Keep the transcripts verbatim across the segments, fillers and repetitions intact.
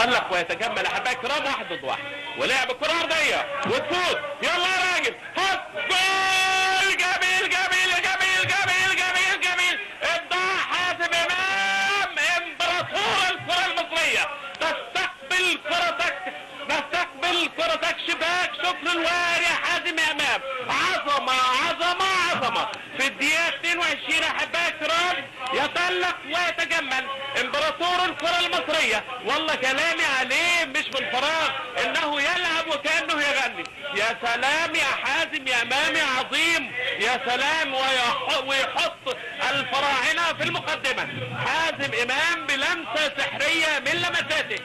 يتألق ويتجمل احبائي الكرام واحد ضد واحد، ولعب الكرة ارضية وتفوت. يلا يا راجل هات جول. جميل جميل جميل جميل جميل جميل. ابداع حازم امام امبراطور الكرة المصرية. تستقبل كرتك تستقبل كرتك شباك شكر الواري حازم امام. عظمة عظمة عظمة في الدقيقة اثنين وعشرين احبائي الكرام. يتألق ويتجمل امبراطور الكرة المصرية. والله كلامي عليه مش من فراغ، انه يلعب وكأنه يغني. يا سلام يا حازم يا امامي عظيم. يا سلام ويحط الفراعنة في المقدمة. حازم امام بلمسة سحرية من لمساته.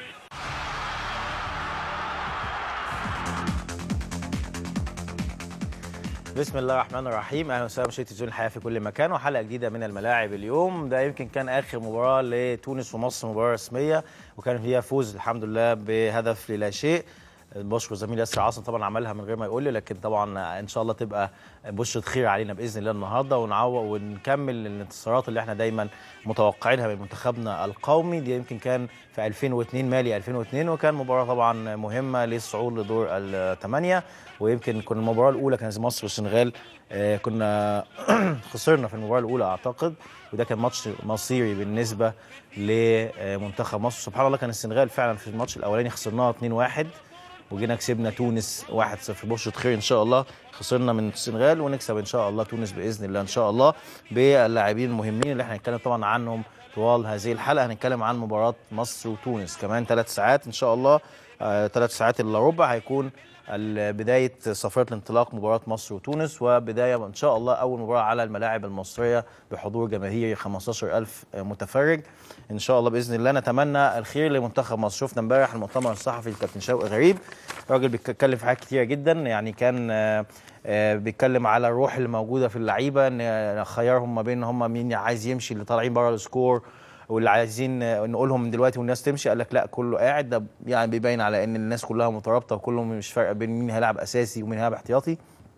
بسم الله الرحمن الرحيم. اهلا وسهلا مشاهدي تلفزيون الحياه في كل مكان، وحلقه جديده من الملاعب اليوم. ده يمكن كان اخر مباراه لتونس ومصر، مباراه رسميه، وكان فيها فوز الحمد لله بهدف للا شيء. بشكر زميلي ياسر عاصم طبعا عملها من غير ما يقول لي، لكن طبعا ان شاء الله تبقى بشرة خير علينا باذن الله النهارده، ونعوض ونكمل الانتصارات اللي احنا دايما متوقعينها من منتخبنا القومي. دي يمكن كان في ألفين واثنين مالي ألفين واثنين، وكان مباراه طبعا مهمه للصعود لدور الثمانيه. ويمكن كنا المباراه الاولى كانت مصر والسنغال، آه كنا خسرنا في المباراه الاولى اعتقد، وده كان ماتش مصيري بالنسبه لمنتخب مصر. سبحان الله كان السنغال فعلا في الماتش الاولاني خسرناها اثنين واحد، وجينا كسبنا تونس واحد صفر. بشرة خير ان شاء الله، خسرنا من السنغال ونكسب ان شاء الله تونس باذن الله ان شاء الله باللاعبين المهمين اللي احنا هنتكلم طبعا عنهم طوال هذه الحلقه. هنتكلم عن مباراه مصر وتونس كمان ثلاث ساعات ان شاء الله، آه ثلاث ساعات الا ربع هيكون بدايه صفاره الانطلاق مباراه مصر وتونس، وبدايه ان شاء الله اول مباراه على الملاعب المصريه بحضور جماهيري خمستاشر ألف متفرج ان شاء الله باذن الله. نتمنى الخير لمنتخب مصر. شفنا امبارح المؤتمر الصحفي للكابتن شوقي غريب، راجل بيتكلم في حاجات كتيره جدا، يعني كان بيتكلم على الروح اللي موجوده في اللعيبه، ان خيرهم ما بين هم مين عايز يمشي، اللي طالعين بره السكور واللي عايزين نقولهم من دلوقتي والناس تمشي. قال لك لا كله قاعد. ده يعني بيبين على ان الناس كلها مترابطه، وكلهم مش فارقه بين مين هيلعب اساسي ومين هيلعب احتياطي.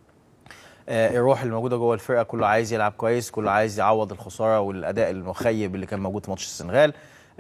آه الروح اللي موجوده جوه الفرقه، كله عايز يلعب كويس، كله عايز يعوض الخساره والاداء المخيب اللي كان موجود في ماتش السنغال.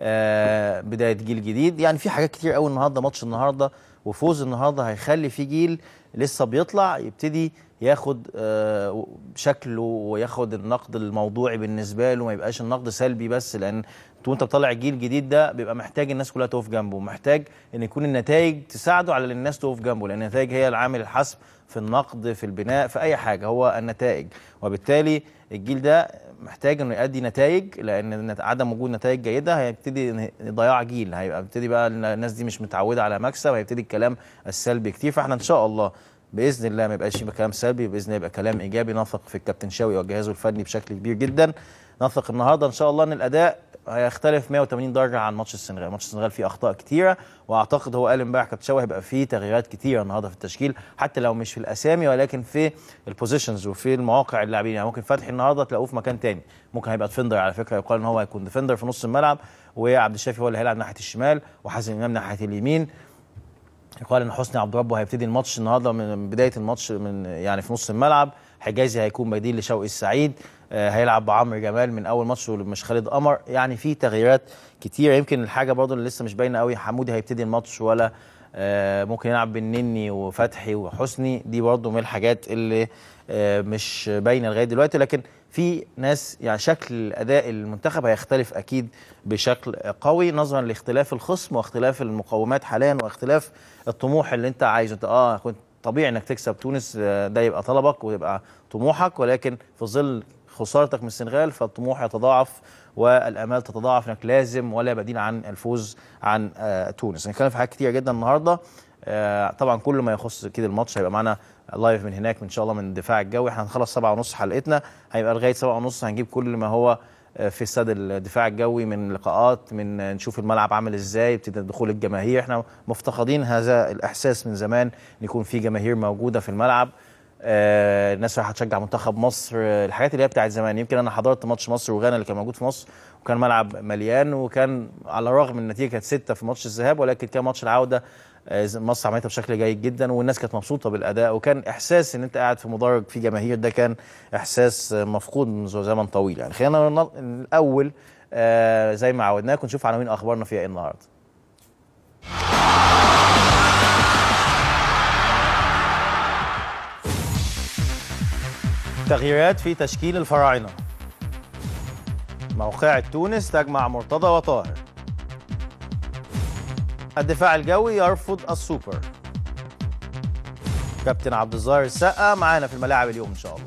آه بدايه جيل جديد، يعني في حاجات كتير قوي النهارده. ماتش النهارده وفوز النهارده هيخلي في جيل لسه بيطلع يبتدي ياخد آه شكله وياخد النقد الموضوعي بالنسبه له، ما يبقاش النقد سلبي بس، لان وانت بتطلع الجيل الجديد ده بيبقى محتاج الناس كلها تقف جنبه، محتاج ان يكون النتائج تساعده على ان الناس تقف جنبه، لان النتائج هي العامل الحاسم في النقد في البناء في اي حاجه، هو النتائج. وبالتالي الجيل ده محتاج انه يؤدي نتائج، لان عدم وجود نتائج جيده هيبتدي ضياع جيل، هيبقى بيبتدي بقى الناس دي مش متعوده على مكسب، هيبتدي الكلام السلبي كتير. فاحنا ان شاء الله باذن الله ما يبقاش يبقى كلام سلبي، باذن الله يبقى كلام ايجابي. نثق في الكابتن شوقي وجهازه الفني بشكل كبير جدا. نثق النهارده ان شاء الله ان الاداء هيختلف مية وتمانين درجه عن ماتش السنغال. ماتش السنغال فيه اخطاء كتيره، واعتقد هو قال امبارح كابتن شوقي هيبقى فيه تغييرات كتيره النهارده في التشكيل، حتى لو مش في الاسامي ولكن في البوزيشنز وفي المواقع اللاعبين. يعني ممكن فتحي النهارده تلاقوه في مكان تاني، ممكن هيبقى ديفندر على فكره، يقال ان هو هيكون ديفندر في نص الملعب، وعبد الشافي هو اللي هيلعب ناحيه الشمال، وحازم امام ناحيه اليمين. يقال ان حسني عبد ربه هيبتدي الماتش النهارده من بدايه الماتش من يعني في نص الملعب. حجازي هيكون بديل لشوقي السعيد، آه هيلعب بعمرو جمال من اول ماتش مش خالد قمر. يعني في تغييرات كتير. يمكن الحاجه برضه اللي لسه مش باينه قوي، حمودي هيبتدي الماتش ولا آه ممكن يلعب بالنني وفتحي وحسني، دي برضه من الحاجات اللي آه مش باينه لغايه دلوقتي. لكن في ناس يعني شكل اداء المنتخب هيختلف اكيد بشكل قوي نظرا لاختلاف الخصم واختلاف المقومات حاليا واختلاف الطموح اللي انت عايزه. انت اه كنت طبيعي انك تكسب تونس، ده يبقى طلبك ويبقى طموحك، ولكن في ظل خسارتك من السنغال فالطموح يتضاعف والامال تتضاعف، انك لازم ولا بديل عن الفوز عن آه تونس. هنتكلم في حاجات كتيره جدا النهارده. آه طبعا كل ما يخص كده الماتش هيبقى معانا لايف من هناك ان شاء الله من الدفاع الجوي. احنا هنخلص سبعة ونص حلقتنا، هيبقى لغايه سبعة ونص هنجيب كل ما هو في استاد الدفاع الجوي من لقاءات، من نشوف الملعب عامل ازاي، ابتدى دخول الجماهير. احنا مفتقدين هذا الاحساس من زمان، ان يكون في جماهير موجوده في الملعب. آه الناس رايحه تشجع منتخب مصر، آه الحاجات اللي هي بتاعت زمان. يمكن انا حضرت ماتش مصر وغانا اللي كان موجود في مصر، وكان ملعب مليان، وكان على الرغم من النتيجه كانت ستة في ماتش الذهاب، ولكن كان ماتش العوده مصر عملتها بشكل جيد جدا، والناس كانت مبسوطه بالاداء، وكان احساس ان انت قاعد في مدرج في جماهير، ده كان احساس مفقود منذ زمن طويل. يعني خلينا الاول آه زي ما عودناكم نشوف عناوين اخبارنا فيها ايه النهارده. تغييرات في تشكيل الفراعنة. موقعة تونس تجمع مرتضى وطاهر. الدفاع الجوي يرفض السوبر. كابتن عبد الظاهر السقا معانا في الملاعب اليوم ان شاء الله.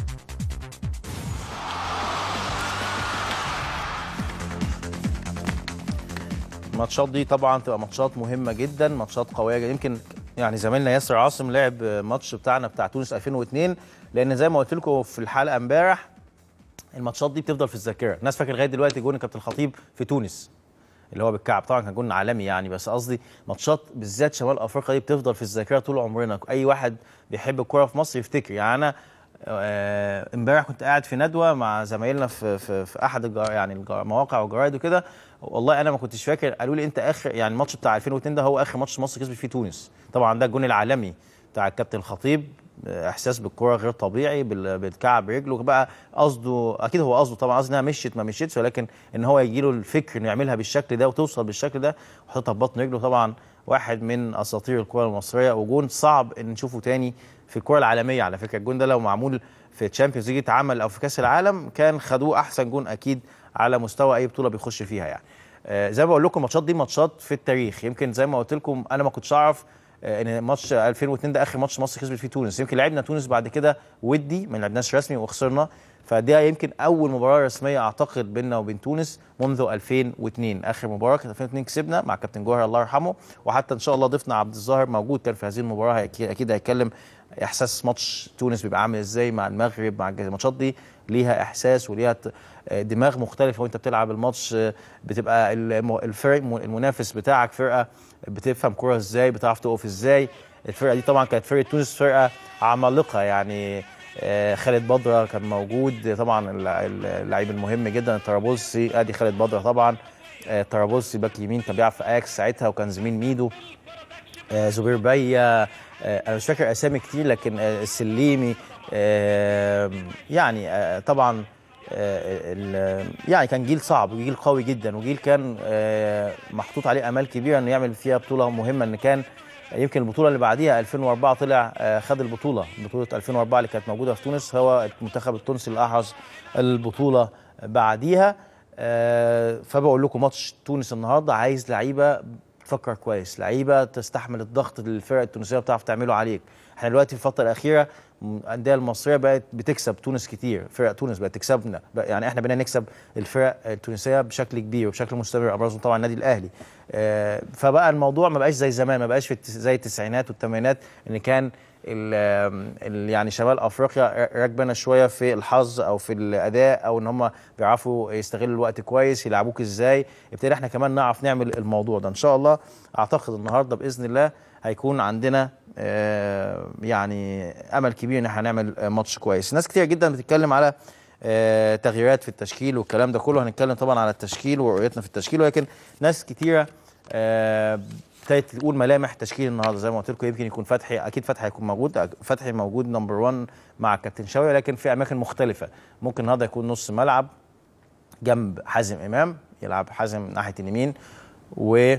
الماتشات دي طبعا تبقى ماتشات مهمه جدا، ماتشات قويه جدا. يمكن يعني زميلنا ياسر عاصم لعب ماتش بتاعنا بتاع تونس ألفين واثنين، لان زي ما قلت لكم في الحلقه امبارح الماتشات دي بتفضل في الذاكره. الناس فاكر لغايه دلوقتي جون كابتن الخطيب في تونس اللي هو بالكعب، طبعا كان جون عالمي يعني، بس قصدي ماتشات بالذات شمال افريقيا دي بتفضل في الذاكره طول عمرنا. اي واحد بيحب الكوره في مصر يفتكر. يعني انا امبارح كنت قاعد في ندوه مع زمايلنا في في, في احد الجر يعني المواقع والجرايد وكده، والله انا ما كنتش فاكر. قالوا لي انت اخر يعني الماتش بتاع ألفين واثنين ده هو اخر ماتش مصر كسبت فيه تونس. طبعا ده الجون العالمي بتاع الكابتن الخطيب، احساس بالكوره غير طبيعي بالكعب رجله بقى. قصده اكيد هو قصده طبعا قصده انها مشيت ما مشيتش، ولكن ان هو يجي له الفكر انه يعملها بالشكل ده وتوصل بالشكل ده وحاططها في بطن رجله. طبعا واحد من اساطير الكوره المصريه، وجون صعب ان نشوفه تاني في الكوره العالميه. على فكره الجون ده لو معمول في تشامبيونز ليج اتعمل او في كاس العالم كان خدوه احسن جون اكيد على مستوى اي بطوله بيخش فيها يعني. آه زي ما بقول لكم الماتشات دي ماتشات في التاريخ. يمكن زي ما قلت لكم انا ما كنتش اعرف ان ماتش ألفين واثنين ده اخر ماتش مصر كسبت فيه تونس. يمكن لعبنا تونس بعد كده ودي، ما لعبناش رسمي وخسرنا، فدي يمكن اول مباراه رسميه اعتقد بيننا وبين تونس منذ ألفين واثنين. اخر مباراه كانت ألفين واثنين كسبنا مع كابتن جوهر الله يرحمه، وحتى ان شاء الله ضيفنا عبد الظاهر موجود كان في هذه المباراه اكيد هيتكلم احساس ماتش تونس بيبقى عامل ازاي مع المغرب. مع الماتشات دي ليها احساس وليها دماغ مختلف. وانت بتلعب الماتش بتبقى الفريق المنافس بتاعك فرقه بتفهم كوره ازاي، بتعرف تقف ازاي. الفرقه دي طبعا كانت فرقه تونس فرقه عمالقه يعني. خالد بدره كان موجود طبعا اللعيب المهم جدا الطرابلسي، ادي خالد بدره طبعا. الطرابلسي باك يمين كان بيلعب في اياكس ساعتها وكان زميل ميدو. زبير بيا، انا مش فاكر اسامي كتير لكن السليمي يعني طبعا يعني كان جيل صعب وجيل قوي جدا، وجيل كان محطوط عليه امال كبيره انه يعمل فيها بطوله مهمه. ان كان يمكن البطوله اللي بعديها ألفين وأربعة طلع خد البطوله، بطوله ألفين وأربعة اللي كانت موجوده في تونس هو المنتخب التونسي اللي احرز البطوله بعديها. فبقول لكم ماتش تونس النهارده عايز لعيبه تفكر كويس، لعيبه تستحمل الضغط اللي الفرق التونسيه بتعرف تعمله عليك. احنا دلوقتي في الفتره الاخيره الانديه المصريه بقت بتكسب تونس كتير، فرق تونس بقت تكسبنا، يعني احنا بقينا نكسب الفرق التونسيه بشكل كبير وبشكل مستمر، ابرزهم طبعا النادي الاهلي. اه فبقى الموضوع ما بقاش زي زمان، ما بقاش في زي التسعينات والثمانينات ان كان ال ال يعني شمال افريقيا راكبنا شويه في الحظ او في الاداء او ان هم بيعرفوا يستغلوا الوقت كويس يلعبوك ازاي. ابتدينا احنا كمان نعرف نعمل الموضوع ده ان شاء الله. اعتقد النهارده باذن الله هيكون عندنا آه يعني امل كبير ان احنا هنعمل ماتش كويس. ناس كتير جدا بتتكلم على آه تغييرات في التشكيل والكلام ده كله، هنتكلم طبعا على التشكيل ورؤيتنا في التشكيل، ولكن ناس كتيره آه ابتدت تقول ملامح تشكيل النهارده. زي ما قلت لكم يمكن يكون فتحي، اكيد فتحي هيكون موجود، فتحي موجود نمبر واحد مع كابتن شوقي، لكن في اماكن مختلفه. ممكن النهارده يكون نص ملعب جنب حازم امام، يلعب حازم ناحيه اليمين. و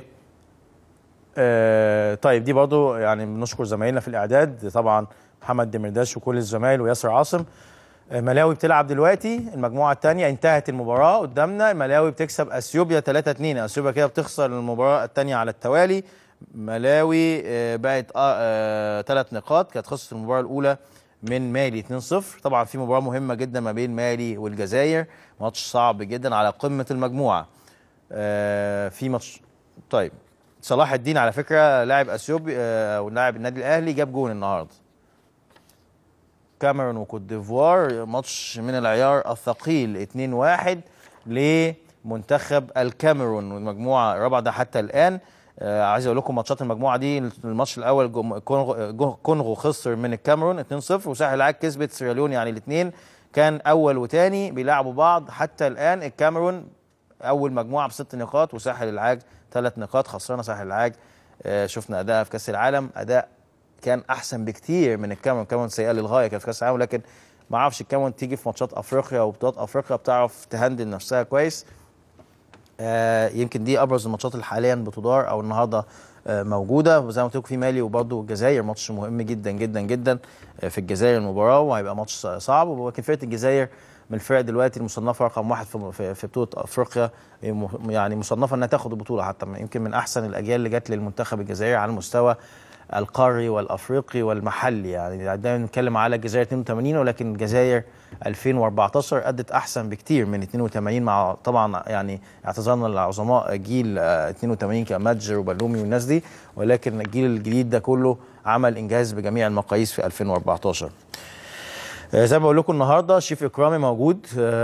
آه طيب دي برضو يعني بنشكر زمايلنا في الاعداد طبعا محمد دمرداش وكل الزمايل وياسر عاصم. آه ملاوي بتلعب دلوقتي المجموعه الثانيه، انتهت المباراه قدامنا. ملاوي بتكسب اثيوبيا ثلاثة اثنين، اثيوبيا كده بتخسر المباراه الثانيه على التوالي. ملاوي آه بقت آه ثلاث نقاط، كانت خسرت المباراه الاولى من مالي اثنين صفر. طبعا في مباراه مهمه جدا ما بين مالي والجزائر، ماتش صعب جدا على قمه المجموعه. آه في ماتش طيب صلاح الدين على فكره لاعب اثيوبيا او لاعب النادي الاهلي جاب جون النهارده. كاميرون وكوت ديفوار ماتش من العيار الثقيل اثنين واحد لمنتخب الكاميرون والمجموعه الرابعه ده حتى الان. آه عايز اقول لكم ماتشات المجموعه دي، الماتش الاول كونغو, كونغو خسر من الكاميرون اثنين صفر، وساحل العاج كسبت سيراليون، يعني الاثنين كان اول وثاني بيلعبوا بعض حتى الان. الكاميرون اول مجموعه بست نقاط وساحل العاج ثلاث نقاط. خسرنا ساحل العاج، آه شفنا اداء في كاس العالم، اداء كان احسن بكتير من الكاميرون. الكاميرون سيئه للغايه كانت في كاس العالم، لكن ما اعرفش الكاميرون تيجي في ماتشات افريقيا وبطولات افريقيا بتعرف تهندل نفسها كويس. آه يمكن دي ابرز الماتشات اللي حاليا بتدار او النهارده موجوده. زي ما قلت لكم في مالي وبرده الجزائر، ماتش مهم جدا جدا جدا في الجزائر المباراه، وهيبقى ماتش صعب. ولكن فرقه الجزائر من الفرق دلوقتي المصنفه رقم واحد في في بطوله افريقيا، يعني مصنفه انها تاخد البطوله، حتى يمكن من احسن الاجيال اللي جت للمنتخب الجزائري على المستوى القاري والافريقي والمحلي. يعني دايما بنتكلم على الجزائر اثنين وثمانين، ولكن الجزائر ألفين وأربعتاشر ادت احسن بكتير من اثنين وثمانين، مع طبعا يعني اعتذرنا للعظماء جيل اثنين وثمانين كمتجر وبلومي والناس دي، ولكن الجيل الجديد ده كله عمل انجاز بجميع المقاييس في ألفين وأربعتاشر. زي ما بقول لكم النهارده شريف اكرامي موجود،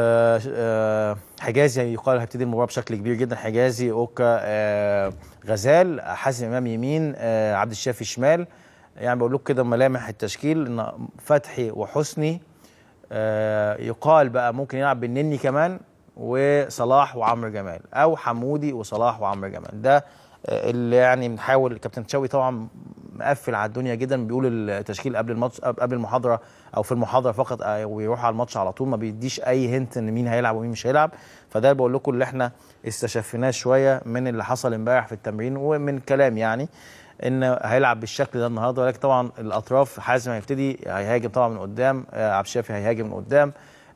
حجازي يقال هيبتدي المباراه بشكل كبير جدا، حجازي، اوكا، غزال، حازم امام يمين، عبد الشافي شمال. يعني بقول لكم كده ملامح التشكيل، ان فتحي وحسني، يقال بقى ممكن يلعب بالنني كمان، وصلاح وعمرو جمال، او حمودي وصلاح وعمرو جمال. ده اللي يعني بنحاول. كابتن شوقي طبعا مقفل على الدنيا جدا، بيقول التشكيل قبل الماتش قبل المحاضره او في المحاضره فقط، ويروح على الماتش على طول، ما بيديش اي هنت ان مين هيلعب ومين مش هيلعب. فده بقول لكم اللي احنا استشفيناه شويه من اللي حصل امبارح في التمرين ومن كلام، يعني ان هيلعب بالشكل ده النهارده. ولكن طبعا الاطراف، حازم هيبتدي هيهاجم طبعا من قدام، عبد الشافي هيهاجم من قدام،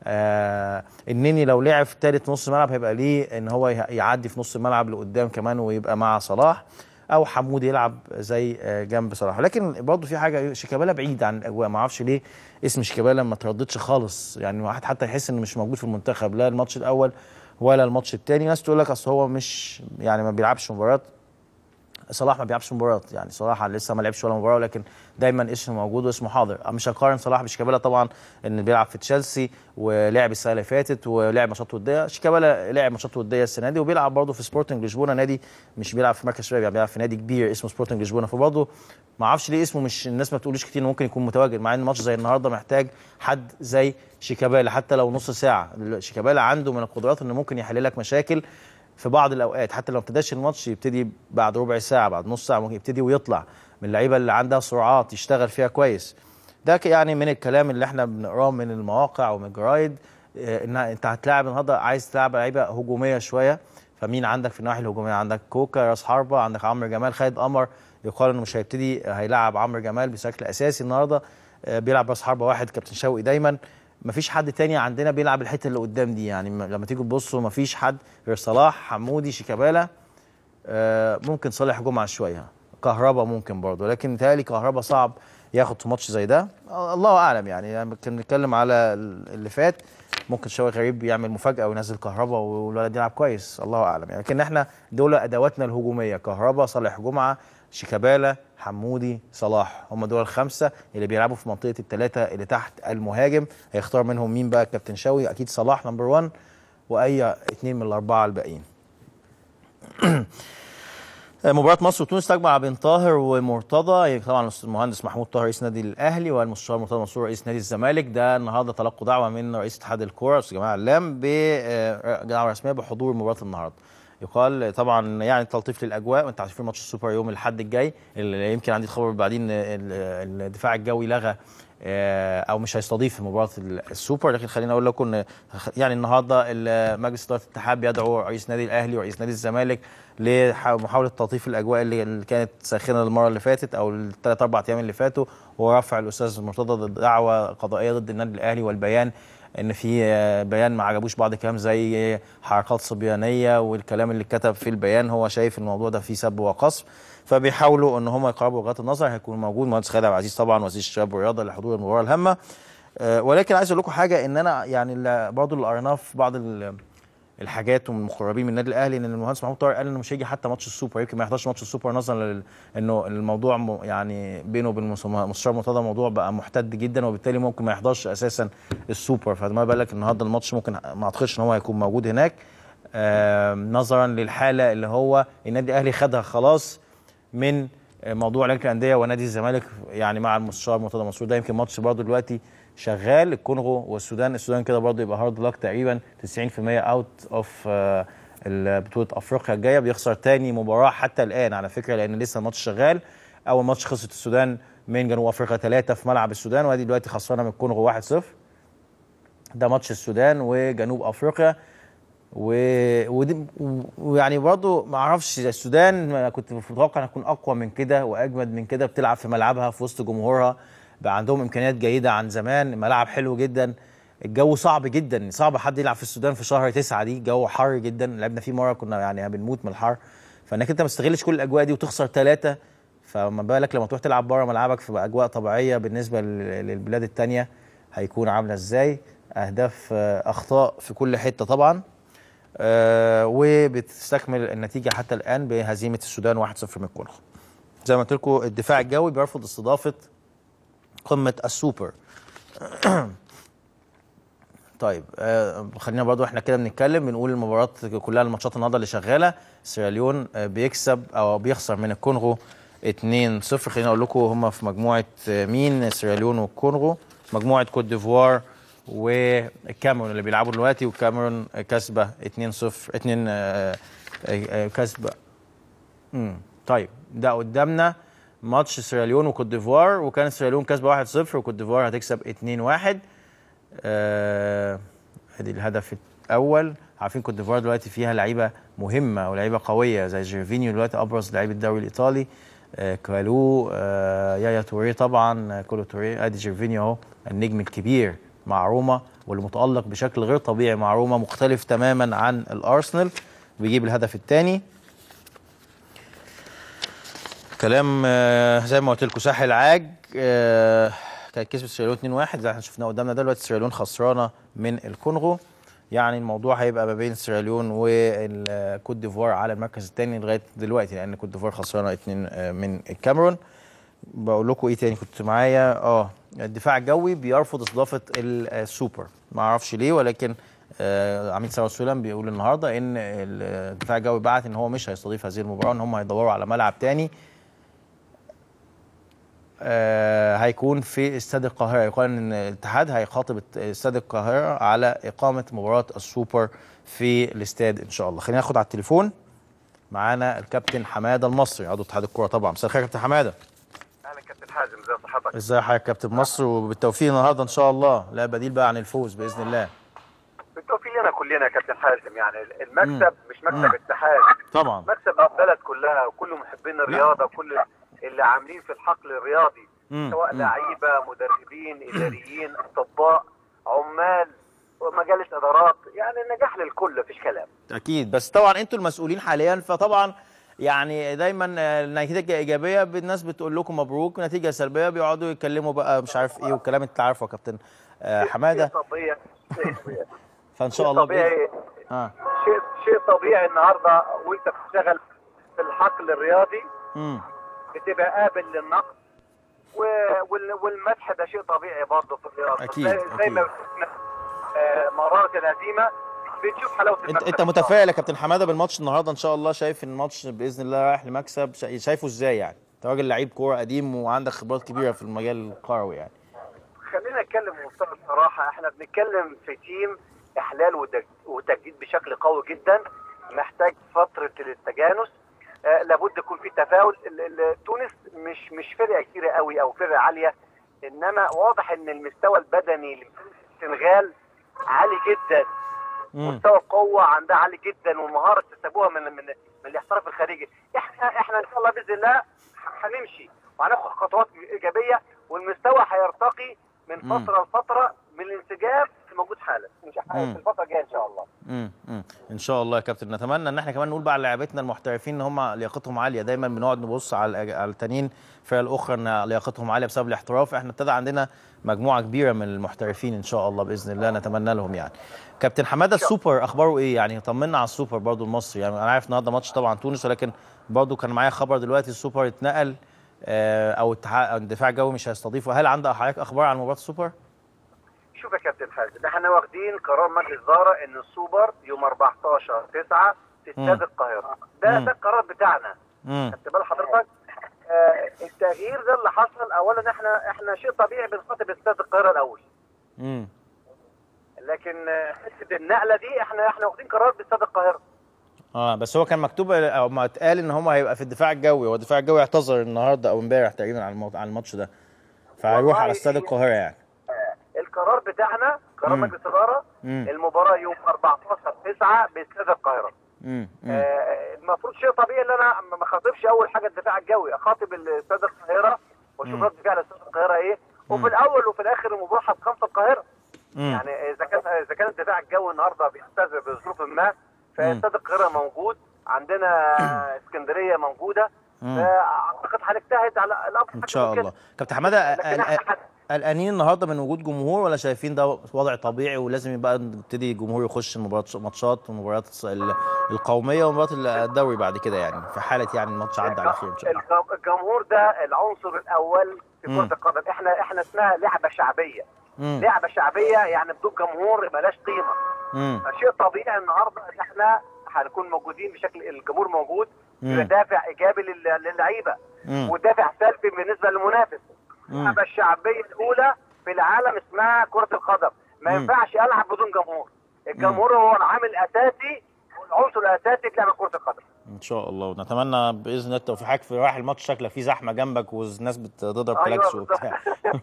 آه النني لو لعب في ثالث نص ملعب هيبقى ليه ان هو يعدي في نص الملعب لقدام كمان ويبقى مع صلاح، او حمودي يلعب زي جنب صلاح. لكن برضه في حاجه، شيكابالا بعيد عن الاجواء، ما اعرفش ليه اسم شيكابالا ما ترددش خالص، يعني واحد حتى يحس انه مش موجود في المنتخب، لا الماتش الاول ولا الماتش الثاني. ناس تقول لك اصل هو مش يعني ما بيلعبش مباريات، صلاح ما بيلعبش مباريات، يعني صلاح لسه ما لعبش ولا مباراه، لكن دايما اسمه موجود واسمه حاضر. مش هقارن صلاح بشيكابالا طبعا، ان بيلعب في تشيلسي ولعب السنه اللي فاتت ولعب ماتشات وديه. شيكابالا لعب ماتشات وديه السنه دي، وبيلعب برضه في سبورتنج لشبونه، نادي مش بيلعب في مركز شباب، يعني بيلعب في نادي كبير اسمه سبورتنج لشبونه. فبرضه ما اعرفش ليه اسمه مش الناس ما بتقولش كتير ممكن يكون متواجد، مع ان ماتش زي النهارده محتاج حد زي شيكابالا حتى لو نص ساعه. شيكابالا عنده من القدرات انه ممكن يحل لك مشاكل في بعض الاوقات، حتى لو ما ابتداش الماتش يبتدي بعد ربع ساعه بعد نص ساعه، ممكن يبتدي ويطلع من اللعيبه اللي عندها سرعات يشتغل فيها كويس. ده يعني من الكلام اللي احنا بنقراه من المواقع ومن الجرايد، ان انت هتلاعب النهارده عايز تلعب لعيبه هجوميه شويه. فمين عندك في الناحيه الهجوميه؟ عندك كوكا راس حربه، عندك عمرو جمال. خالد قمر يقال انه مش هيبتدي، هيلعب عمرو جمال بشكل اساسي النهارده، بيلعب راس حربه واحد كابتن شوقي دايما. مفيش حد تاني عندنا بيلعب الحته اللي قدام دي، يعني لما تيجوا تبصوا مفيش حد غير صلاح، حمودي، شيكابالا، آه ممكن صالح جمعه شويه، كهربا ممكن برضه، لكن متهيألي كهربا صعب ياخد في ماتش زي ده، الله اعلم. يعني لما كنا بنتكلم على اللي فات ممكن شوقي غريب يعمل مفاجاه وينزل كهربا والولد يلعب كويس، الله اعلم. يعني لكن احنا دول ادواتنا الهجوميه، كهربا، صالح جمعه، شيكابالا، حمودي، صلاح، هم دول الخمسه اللي بيلعبوا في منطقه الثلاثه اللي تحت المهاجم. هيختار منهم مين بقى الكابتن شوقي؟ اكيد صلاح نمبر واحد، واي اثنين من الاربعه الباقيين. مباراة مصر وتونس تجمع بين طاهر ومرتضى، طبعا المهندس محمود طاهر رئيس نادي الاهلي والمستشار مرتضى منصور رئيس نادي الزمالك. ده النهارده تلقوا دعوه من رئيس اتحاد الكوره استاذ جمال علام بدعوه رسميه بحضور مباراه النهارده. يقال طبعا يعني تلطيف للاجواء، وانت عارفين ماتش السوبر يوم الاحد الجاي، اللي يمكن عندي خبر بعدين الدفاع الجوي لغى او مش هيستضيف مباراه السوبر. لكن خليني اقول لكم ان يعني النهارده مجلس اداره الاتحاد بيدعو رئيس نادي الاهلي ورئيس نادي الزمالك لمحاوله تلطيف الاجواء اللي كانت ساخنه المره اللي فاتت او الثلاث اربع ايام اللي فاتوا، ورفع الاستاذ مرتضى ضد دعوه قضائيه ضد النادي الاهلي، والبيان ان في بيان ما عجبوش بعض الكلام زي حركات صبيانيه، والكلام اللي اتكتب في البيان هو شايف الموضوع ده فيه سب وقصف، فبيحاولوا ان هم يقربوا وجهات النظر. هيكون موجود مهندس خالد عبد العزيز طبعا وزير الشباب والرياضه لحضور المباراه الهامه. أه ولكن عايز اقول لكم حاجه، ان انا يعني برضه اللي قريناه في بعض الحاجات ومن المقربين من النادي الاهلي، ان المهندس محمود طارق قال انه مش هيجي حتى ماتش السوبر، يمكن ما يحضرش ماتش السوبر نظرا لانه الموضوع يعني بينه وبين المستشار مرتضى الموضوع بقى محتد جدا، وبالتالي ممكن ما يحضرش اساسا السوبر. فما بالك النهارده الماتش ممكن ما اعتقدش ان هو هيكون موجود هناك، آه نظرا للحاله اللي هو النادي الاهلي خدها خلاص من موضوع لجنه الانديه ونادي الزمالك، يعني مع المستشار مرتضى منصور. ده يمكن ماتش برضه دلوقتي شغال، الكونغو والسودان. السودان كده برضه يبقى هارد لاك تقريبا تسعين في المية اوت اوف بطوله افريقيا الجايه، بيخسر تاني مباراه حتى الان على فكره، لان لسه الماتش شغال. اول ماتش خسرت السودان من جنوب افريقيا ثلاثة في ملعب السودان، وادي دلوقتي خسرانه من الكونغو واحد صفر. ده ماتش السودان وجنوب افريقيا. ودي ويعني برضه ما اعرفش السودان كنت متوقع انها تكون اقوى من كده واجمد من كده، بتلعب في ملعبها في وسط جمهورها، بقى عندهم امكانيات جيده عن زمان، ملعب حلو جدا. الجو صعب جدا، صعب حد يلعب في السودان في شهر تسعة دي، جو حر جدا، لعبنا فيه مره كنا يعني بنموت من الحر، فانك انت ما تستغلش كل الاجواء دي وتخسر ثلاثه، فما بالك لما تروح تلعب بره ملعبك في اجواء طبيعيه بالنسبه للبلاد الثانيه هيكون عامله ازاي. اهداف اخطاء في كل حته طبعا. آه وبتستكمل النتيجه حتى الان بهزيمه السودان واحد صفر من الكونغو. زي ما قلت لكم الدفاع الجوي بيرفض استضافه قمه السوبر. طيب آه خلينا برضو احنا كده بنتكلم بنقول المباراه كلها، الماتشات النهارده اللي شغاله، سيراليون آه بيكسب او بيخسر من الكونغو اتنين صفر. خلينا اقول لكم هم في مجموعه مين، سيراليون والكونغو، مجموعه كوت ديفوار والكاميرون اللي بيلعبوا دلوقتي، والكاميرون كسبه اتنين صفر اتنين كسبه. امم طيب ده قدامنا ماتش سيراليون وكوت ديفوار، وكان سيراليون كسبه واحد صفر وكوت ديفوار هتكسب اتنين واحد. آه ادي الهدف الاول. عارفين كوت ديفوار دلوقتي فيها لعيبه مهمه ولاعيبه قويه زي جيرفينيو دلوقتي ابرز لعيب الدوري الايطالي، آه كالو، آه يايا توريه طبعا، كولو توريه، ادي جيرفينيو اهو النجم الكبير مع روما واللي متالق بشكل غير طبيعي مع روما، مختلف تماما عن الارسنال، بيجيب الهدف الثاني. كلام آه زي ما قلت لكم ساحل عاج آه كانت كسبت سيراليون اتنين واحد زي ما احنا شفناه قدامنا ده. دلوقتي سيراليون خسرانه من الكونغو، يعني الموضوع هيبقى ما بين سيراليون والكوت ديفوار على المركز الثاني لغايه دلوقتي، لان كوت ديفوار خسرانه اتنين من الكاميرون. بقول لكم ايه تاني كنت معايا، اه الدفاع الجوي بيرفض استضافه السوبر، ما اعرفش ليه، ولكن آه عميد سارة سولان بيقول النهارده ان الدفاع الجوي بعت ان هو مش هيستضيف هذه المباراه، ان هم هيدوروا على ملعب تاني آه هيكون في استاد القاهره. يقال ان الاتحاد هيخاطب استاد القاهره على اقامه مباراه السوبر في الاستاد ان شاء الله. خلينا ناخد على التليفون معانا الكابتن حماده المصري عضو اتحاد الكوره طبعا. مساء الخير يا كابتن حماده. اهلا كابتن حازم، ازي صحتك؟ ازي حضرتك كابتن مصر، وبالتوفيق النهارده ان شاء الله، لا بديل بقى عن الفوز باذن الله. بالتوفيق لنا كلنا يا كابتن حازم، يعني المكسب مم. مش مكسب اتحاد طبعا، مكسب البلد كلها وكل محبين الرياضه وكل اللي عاملين في الحقل الرياضي، مم. سواء لعيبه، مدربين، اداريين، اطباء، عمال، ومجالس ادارات، يعني النجاح للكل مفيش كلام. اكيد، بس طبعا انتوا المسؤولين حاليا، فطبعا يعني دايما النتيجه ايجابيه الناس بتقول لكم مبروك، نتيجه سلبيه بيقعدوا يتكلموا بقى مش عارف ايه والكلام انت عارفه يا كابتن حماده. شيء طبيعي فان شاء الله طبيعي آه. شيء شيء طبيعي النهارده وانت بتشتغل في الحقل الرياضي امم بتبقى قابل للنقد والمدح، ده شيء طبيعي برضه في الرياضه. اكيد زي, زي ما آه مرارة الهزيمه بتشوف حلاوه انت انت متفائل يا كابتن حماده بالماتش النهارده ان شاء الله؟ شايف ان الماتش باذن الله رايح لمكسب، شايفه ازاي يعني؟ انت راجل لعيب كوره قديم وعندك خبرات كبيره في المجال الكروي يعني. خلينا نتكلم بمنتهى الصراحه، احنا بنتكلم في تيم احلال وتجديد بشكل قوي جدا، محتاج فتره التجانس، آه لابد يكون في تفاؤل. تونس مش مش فرقه كبيره قوي او فرقه عاليه، انما واضح ان المستوى البدني للسنغال عالي جدا، مم. مستوى القوه عندها عالي جدا، والمهاره اكتسبوها من من من الاحتراف الخارجي. احنا احنا ان شاء الله باذن الله هنمشي وهناخد خطوات ايجابيه، والمستوى هيرتقي من فتره لفتره من الانسجام الموجود حالا مش في الفتره الجايه ان شاء الله. امم امم ان شاء الله يا كابتن. نتمنى ان احنا كمان نقول بقى على لاعبتنا المحترفين ان هم لياقتهم عاليه، دايما بنقعد نبص على على التانيين الفرق الاخرى ان لياقتهم عاليه بسبب الاحتراف، احنا ابتدى عندنا مجموعه كبيره من المحترفين ان شاء الله باذن الله، نتمنى لهم يعني. كابتن حماده السوبر اخباره ايه يعني؟ طمنا على السوبر برضو المصري، يعني انا عارف النهارده ماتش طبعا تونس، ولكن برضو كان معايا خبر دلوقتي السوبر اتنقل او الدفاع الجوي مش هيستضيفه، هل عندك حضرتك اخبار عن مباراه السوبر؟ شوف يا كابتن حازم، احنا واخدين قرار مجلس اداره ان السوبر يوم اربعتاشر تسعة في استاد القاهره، ده مم. ده القرار بتاعنا. خدت بال حضرتك؟ آه التغيير ده اللي حصل، اولا احنا احنا شيء طبيعي بنخاطب استاد القاهره الاول. امم لكن حته النقله دي احنا احنا واخدين قرار باستاد القاهره. اه بس هو كان مكتوب او ما اتقال ان هم هيبقى في الدفاع الجوي، هو الدفاع الجوي اعتذر النهارده او امبارح تقريبا على على الماتش ده، فهيروح على استاد القاهره يعني. القرار بتاعنا قرار مجلس اداره، المباراه يوم اربعتاشر تسعة باستاد القاهره. امم آه المفروض شيء طبيعي ان انا ما اخاطبش اول حاجه الدفاع الجوي، اخاطب استاد القاهره واشوف رد فعل استاد القاهره ايه، وفي الاول وفي الاخر المباراه هتقام في القاهره. يعني اذا كان اذا كان الدفاع الجوي النهارده بيستاذن بظروف ما، فاستاد القاهره موجود، عندنا اسكندريه موجوده، فاعتقد هنجتهد على الافضل ان شاء الله. كابتن حماده، قلقانين النهارده من وجود جمهور ولا شايفين ده وضع طبيعي ولازم يبقى نبتدي الجمهور يخش مباريات ماتشات ومباريات القوميه ومباريات الدوري بعد كده، يعني في حاله يعني الماتش عدى على خير ان شاء الله؟ الجمهور ده العنصر الاول في كره القدم. احنا احنا اسمها لعبه شعبيه. مم. لعبه شعبيه يعني بدون جمهور مالهاش قيمه. شيء طبيعي النهارده ان احنا هنكون موجودين بشكل الجمهور موجود، دافع ايجابي للعيبه ودافع سلبي بالنسبه للمنافس. اللعبه الشعبيه الاولى في العالم اسمها كره القدم، ما ينفعش العب بدون جمهور. الجمهور هو العامل الاساسي والعنصر الاساسي في لعبه كره القدم. ان شاء الله، ونتمنى باذن الله التوفيق. حضرتك في رايح الماتش شكلك في زحمه جنبك والناس بتضرب كلاكس وبتاع.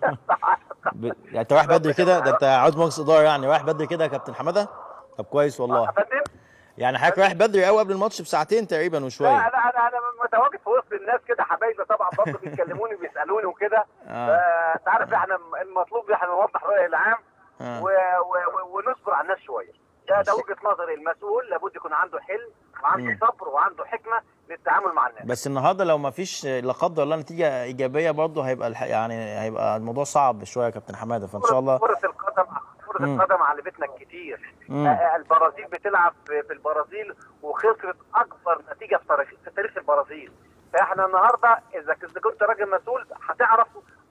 ب... يعني انت رايح بدري كده؟ ده انت عاوز مجلس اداره يعني، رايح بدري كده يا كابتن حماده؟ طب كويس والله. يعني حضرتك رايح بدري قوي قبل الماتش بساعتين تقريبا وشويه. لا انا انا انا متواجد في وسط الناس كده، حبايبي طبعا برضه بيكلموني وبيسالوني وكده. فانت عارف احنا المطلوب احنا نوضح الراي العام آه. و... و... ونصبر على الناس شويه. ده ده وجهه نظري. المسؤول لابد يكون عنده حلم وعنده صبر وعنده حكمه للتعامل مع الناس. بس النهارده لو ما فيش لا قدر الله نتيجه ايجابيه برضه هيبقى الح... يعني هيبقى الموضوع صعب شويه يا كابتن حماده، فان شاء الله. كره القدم كره القدم علمتنا كتير. البرازيل بتلعب في البرازيل وخسرت اكبر نتيجه في تاريخ في تاريخ البرازيل. فاحنا النهارده اذا كنت راجل مسؤول هتعرف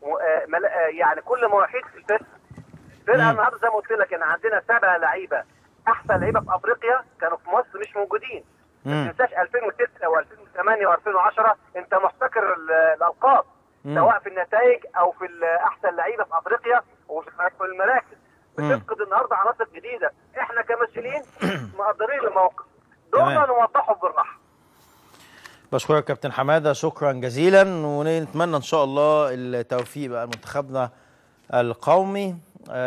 يعني كل مواعيد في الفرقه. الفرقه النهارده زي ما قلت لك ان عندنا سبع لعيبه احسن لعيبه في افريقيا كانوا في مصر مش موجودين. ما تنساش ألفين وستة وألفين وثمانية وألفين وعشرة انت محتكر الالقاب سواء في النتائج او في احسن لعيبه في افريقيا وفي المراكز. بتفقد النهارده عناصر جديده. احنا كمسؤولين مقدرين الموقف، دورنا نوضحه بالراحه. بشكرك كابتن حماده، شكرا جزيلا، ونتمنى ان شاء الله التوفيق بقى لمنتخبنا القومي.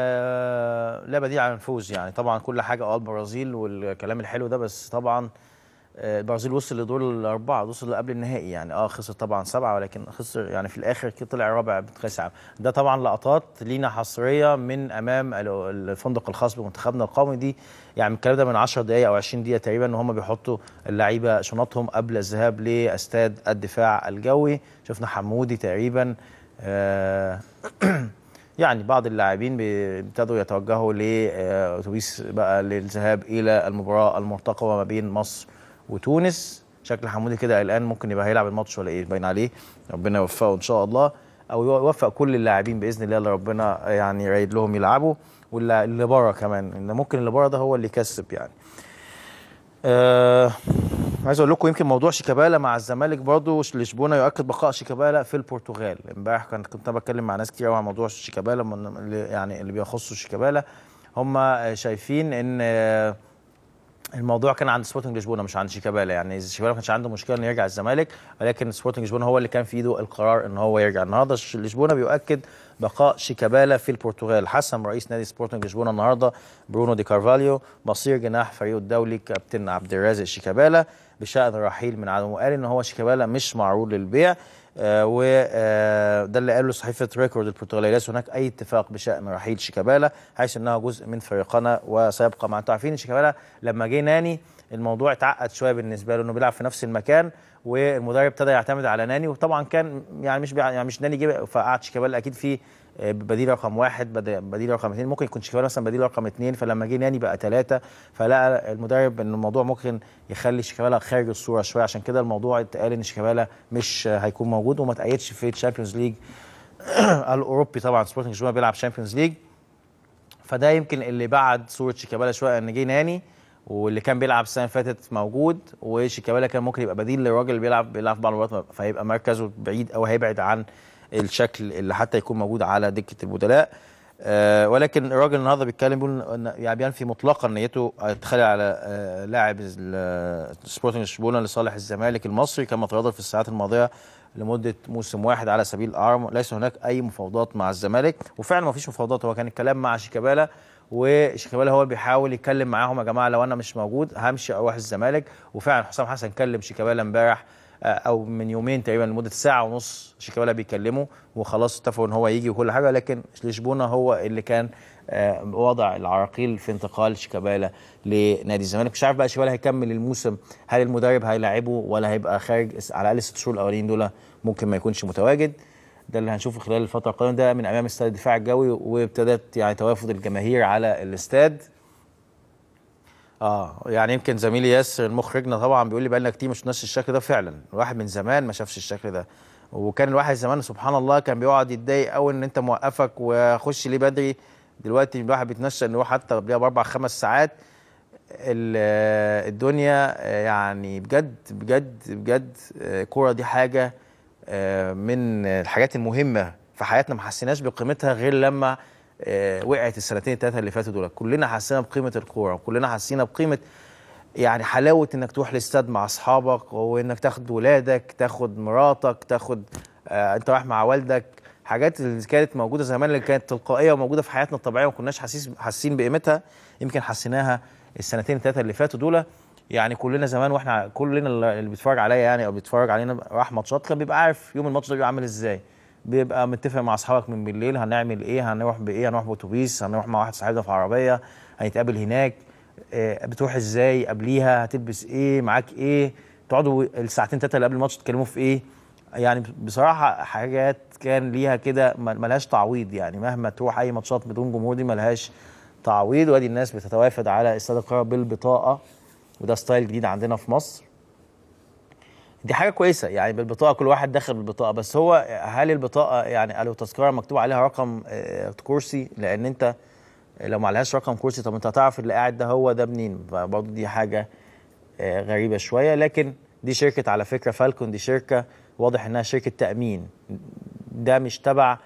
آه لا بديل عن الفوز، يعني طبعا كل حاجه اه البرازيل والكلام الحلو ده، بس طبعا آه البرازيل وصل لدور الاربعه، وصل قبل النهائي يعني اه خسر طبعا سبعه، ولكن خسر يعني في الاخر كده طلع رابع بكاس العالم. ده طبعا لقطات لينا حصريه من امام الفندق الخاص بمنتخبنا القومي دي، يعني الكلام ده من عشر دقائق او عشرين دقيقه تقريبا، ان هم بيحطوا اللعيبه شنطهم قبل الذهاب لاستاد الدفاع الجوي. شفنا حمودي تقريبا آه يعني بعض اللاعبين ابتدوا يتوجهوا لاتوبيس بقى للذهاب الى المباراه المرتقبه ما بين مصر وتونس. شكل حمودي كده الان ممكن يبقى هيلعب الماتش ولا ايه، باين عليه. ربنا يوفقه ان شاء الله، او يوفق كل اللاعبين باذن الله اللي ربنا يعني يريد لهم يلعبوا، واللي بره كمان، ان ممكن اللي بره ده هو اللي يكسب يعني. أه عايز اقول لكم يمكن موضوع شيكابالا مع الزمالك برضه، لشبونه يؤكد بقاء شيكابالا في البرتغال. امبارح كنت كنت بتكلم مع ناس كتير قوي عن موضوع شيكابالا، يعني اللي بيخصوا شيكابالا هم شايفين ان الموضوع كان عند سبورتنج لشبونه مش عند شيكابالا. يعني شيكابالا ما كانش عنده مشكله انه يرجع الزمالك، ولكن سبورتنج لشبونه هو اللي كان في ايده القرار ان هو يرجع. النهارده لشبونه بيؤكد بقاء شيكابالا في البرتغال. حسم رئيس نادي سبورتنج لشبونه النهارده برونو دي كارفاليو مصير جناح فريقه الدولي كابتن عبد الرازق شيكابالا بشأن الرحيل من عدمه. وقال ان هو شيكابالا مش معروض للبيع، آه وده آه اللي قاله صحيفه ريكورد البرتغاليه. ليس هناك اي اتفاق بشأن رحيل شيكابالا، حيث انها جزء من فريقنا وسيبقى مع. انتوا عارفين شيكابالا لما جه ناني الموضوع اتعقد شويه بالنسبه له، انه بيلعب في نفس المكان والمدرب ابتدى يعتمد على ناني، وطبعا كان يعني مش يعني مش ناني جه فقعد شيكابالا اكيد في بديل رقم واحد بديل رقم اثنين، ممكن يكون شيكابالا مثلا بديل رقم اثنين، فلما جه ناني بقى ثلاثه، فلقى المدرب ان الموضوع ممكن يخلي شيكابالا خارج الصوره شويه، عشان كده الموضوع اتقال ان شيكابالا مش هيكون موجود وما تأيدش في الشامبيونز ليج الاوروبي. طبعا سبورتنج لشبونه بيلعب شامبيونز ليج، فده يمكن اللي بعد صوره شيكابالا شويه، ان جه ناني واللي كان بيلعب السنه اللي فاتت موجود، وشيكابالا كان ممكن يبقى بديل للراجل اللي بيلعب بيلعب في بعض المباريات، فهيبقى مركزه بعيد او هيبعد عن الشكل اللي حتى يكون موجود على دكه البدلاء. أه ولكن الراجل النهارده بيتكلم بيقول يعني بينفي مطلقا نيته يتخلى على أه لاعب سبورتنج لشبونه لصالح الزمالك المصري كما تردد في الساعات الماضيه لمده موسم واحد على سبيل الاعاره. ليس هناك اي مفاوضات مع الزمالك، وفعلا ما فيش مفاوضات. هو كان الكلام مع شيكابالا وشيكابالا هو اللي بيحاول يتكلم معاهم، يا جماعه لو انا مش موجود همشي اروح الزمالك. وفعلا حسام حسن كلم شيكابالا امبارح او من يومين تقريبا لمده ساعه ونص، شيكابالا بيكلمه وخلاص اتفقوا ان هو يجي وكل حاجه، لكن لشبونه هو اللي كان وضع العراقيل في انتقال شيكابالا لنادي الزمالك. مش عارف بقى شيكابالا هيكمل الموسم، هل المدرب هيلاعبه ولا هيبقى خارج على الاقل الست شهور الاولين دول ممكن ما يكونش متواجد. ده اللي هنشوفه خلال الفتره القادمه. ده من امام استاد الدفاع الجوي، وابتدت يعني توافد الجماهير على الاستاد. اه يعني يمكن زميلي ياسر مخرجنا طبعا بيقول لي بقى لنا كتير ما شفناش الشكل ده، فعلا الواحد من زمان ما شافش الشكل ده. وكان الواحد زمان سبحان الله كان بيقعد يتضايق قوي ان انت موقفك وخش ليه بدري. دلوقتي الواحد بيتنشأ ان هو حتى قبلها باربع خمس ساعات. الدنيا يعني بجد بجد بجد الكوره دي حاجه من الحاجات المهمه في حياتنا، ما حسيناش بقيمتها غير لما وقعت السنتين الثلاثه اللي فاتوا دول. كلنا حسينا بقيمه الكوره، وكلنا حسينا بقيمه يعني حلاوه انك تروح الاستاد مع اصحابك، وانك تاخد ولادك، تاخد مراتك، تاخد آه انت رايح مع والدك. حاجات اللي كانت موجوده زمان اللي كانت تلقائيه وموجوده في حياتنا الطبيعيه وما كناش حاسين حاسين بقيمتها، يمكن حسيناها السنتين الثلاثه اللي فاتوا دول. يعني كلنا زمان واحنا كلنا اللي بيتفرج عليا يعني او بيتفرج علينا راح ماتشات كان بيبقى عارف يوم الماتش ده بيبقى عامل ازاي، بيبقى متفق مع اصحابك من بالليل هنعمل ايه، هنروح بايه، هنروح باتوبيس، هنروح مع واحد صاحبنا في عربيه، هنتقابل هناك، آه بتروح ازاي، قبليها هتلبس ايه، معاك ايه، تقعدوا الساعتين ثلاثه اللي قبل الماتش تتكلموا في ايه. يعني بصراحه حاجات كان ليها كده ملهاش تعويض، يعني مهما تروح اي ماتشات بدون جمهور دي ملهاش تعويض. وادي الناس بتتوافد على استاد القاهره بالبطاقه، وده ستايل جديد عندنا في مصر. دي حاجه كويسه يعني بالبطاقه، كل واحد داخل بالبطاقه، بس هو هل البطاقه يعني لو تذكره مكتوب عليها رقم كرسي، لان انت لو ما عليهاش رقم كرسي طب انت هتعرف اللي قاعد ده هو ده منين؟ برضه دي حاجه غريبه شويه. لكن دي شركه على فكره فالكون، دي شركه واضح انها شركه تامين، ده مش تبع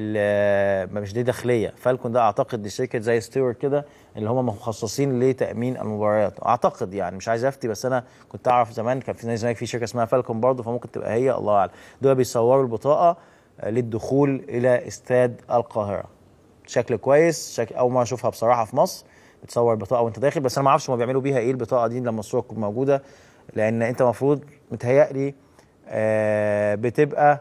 مش دي داخليه. فالكون ده اعتقد دي شركه زي ستيوارت كده اللي هم مخصصين لتامين المباريات اعتقد، يعني مش عايز افتي بس انا كنت اعرف زمان كان في نادي الزمالك في شركه اسمها فالكون برضه، فممكن تبقى هي، الله اعلم. دول بيصوروا البطاقه للدخول الى استاد القاهره. شكل كويس، شكل اول مره اشوفها بصراحه في مصر، بتصور البطاقه وانت داخل، بس انا ما اعرفش هم بيعملوا بيها ايه البطاقه دي لما الصوره تكون موجوده، لان انت المفروض متهيألي آه بتبقى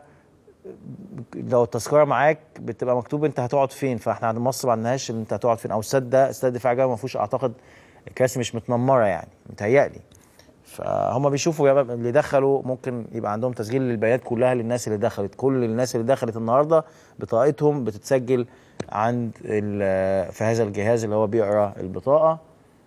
لو التذكره معاك بتبقى مكتوب انت هتقعد فين، فاحنا عند مصر ما عندناش انت هتقعد فين، او السد ده استاد الدفاع الجوي ما فيهوش اعتقد الكراسي مش متنمره يعني متهيألي. فهم بيشوفوا اللي دخلوا ممكن يبقى عندهم تسجيل للبيانات كلها للناس اللي دخلت، كل الناس اللي دخلت النهارده بطاقتهم بتتسجل عند في هذا الجهاز اللي هو بيقرا البطاقه.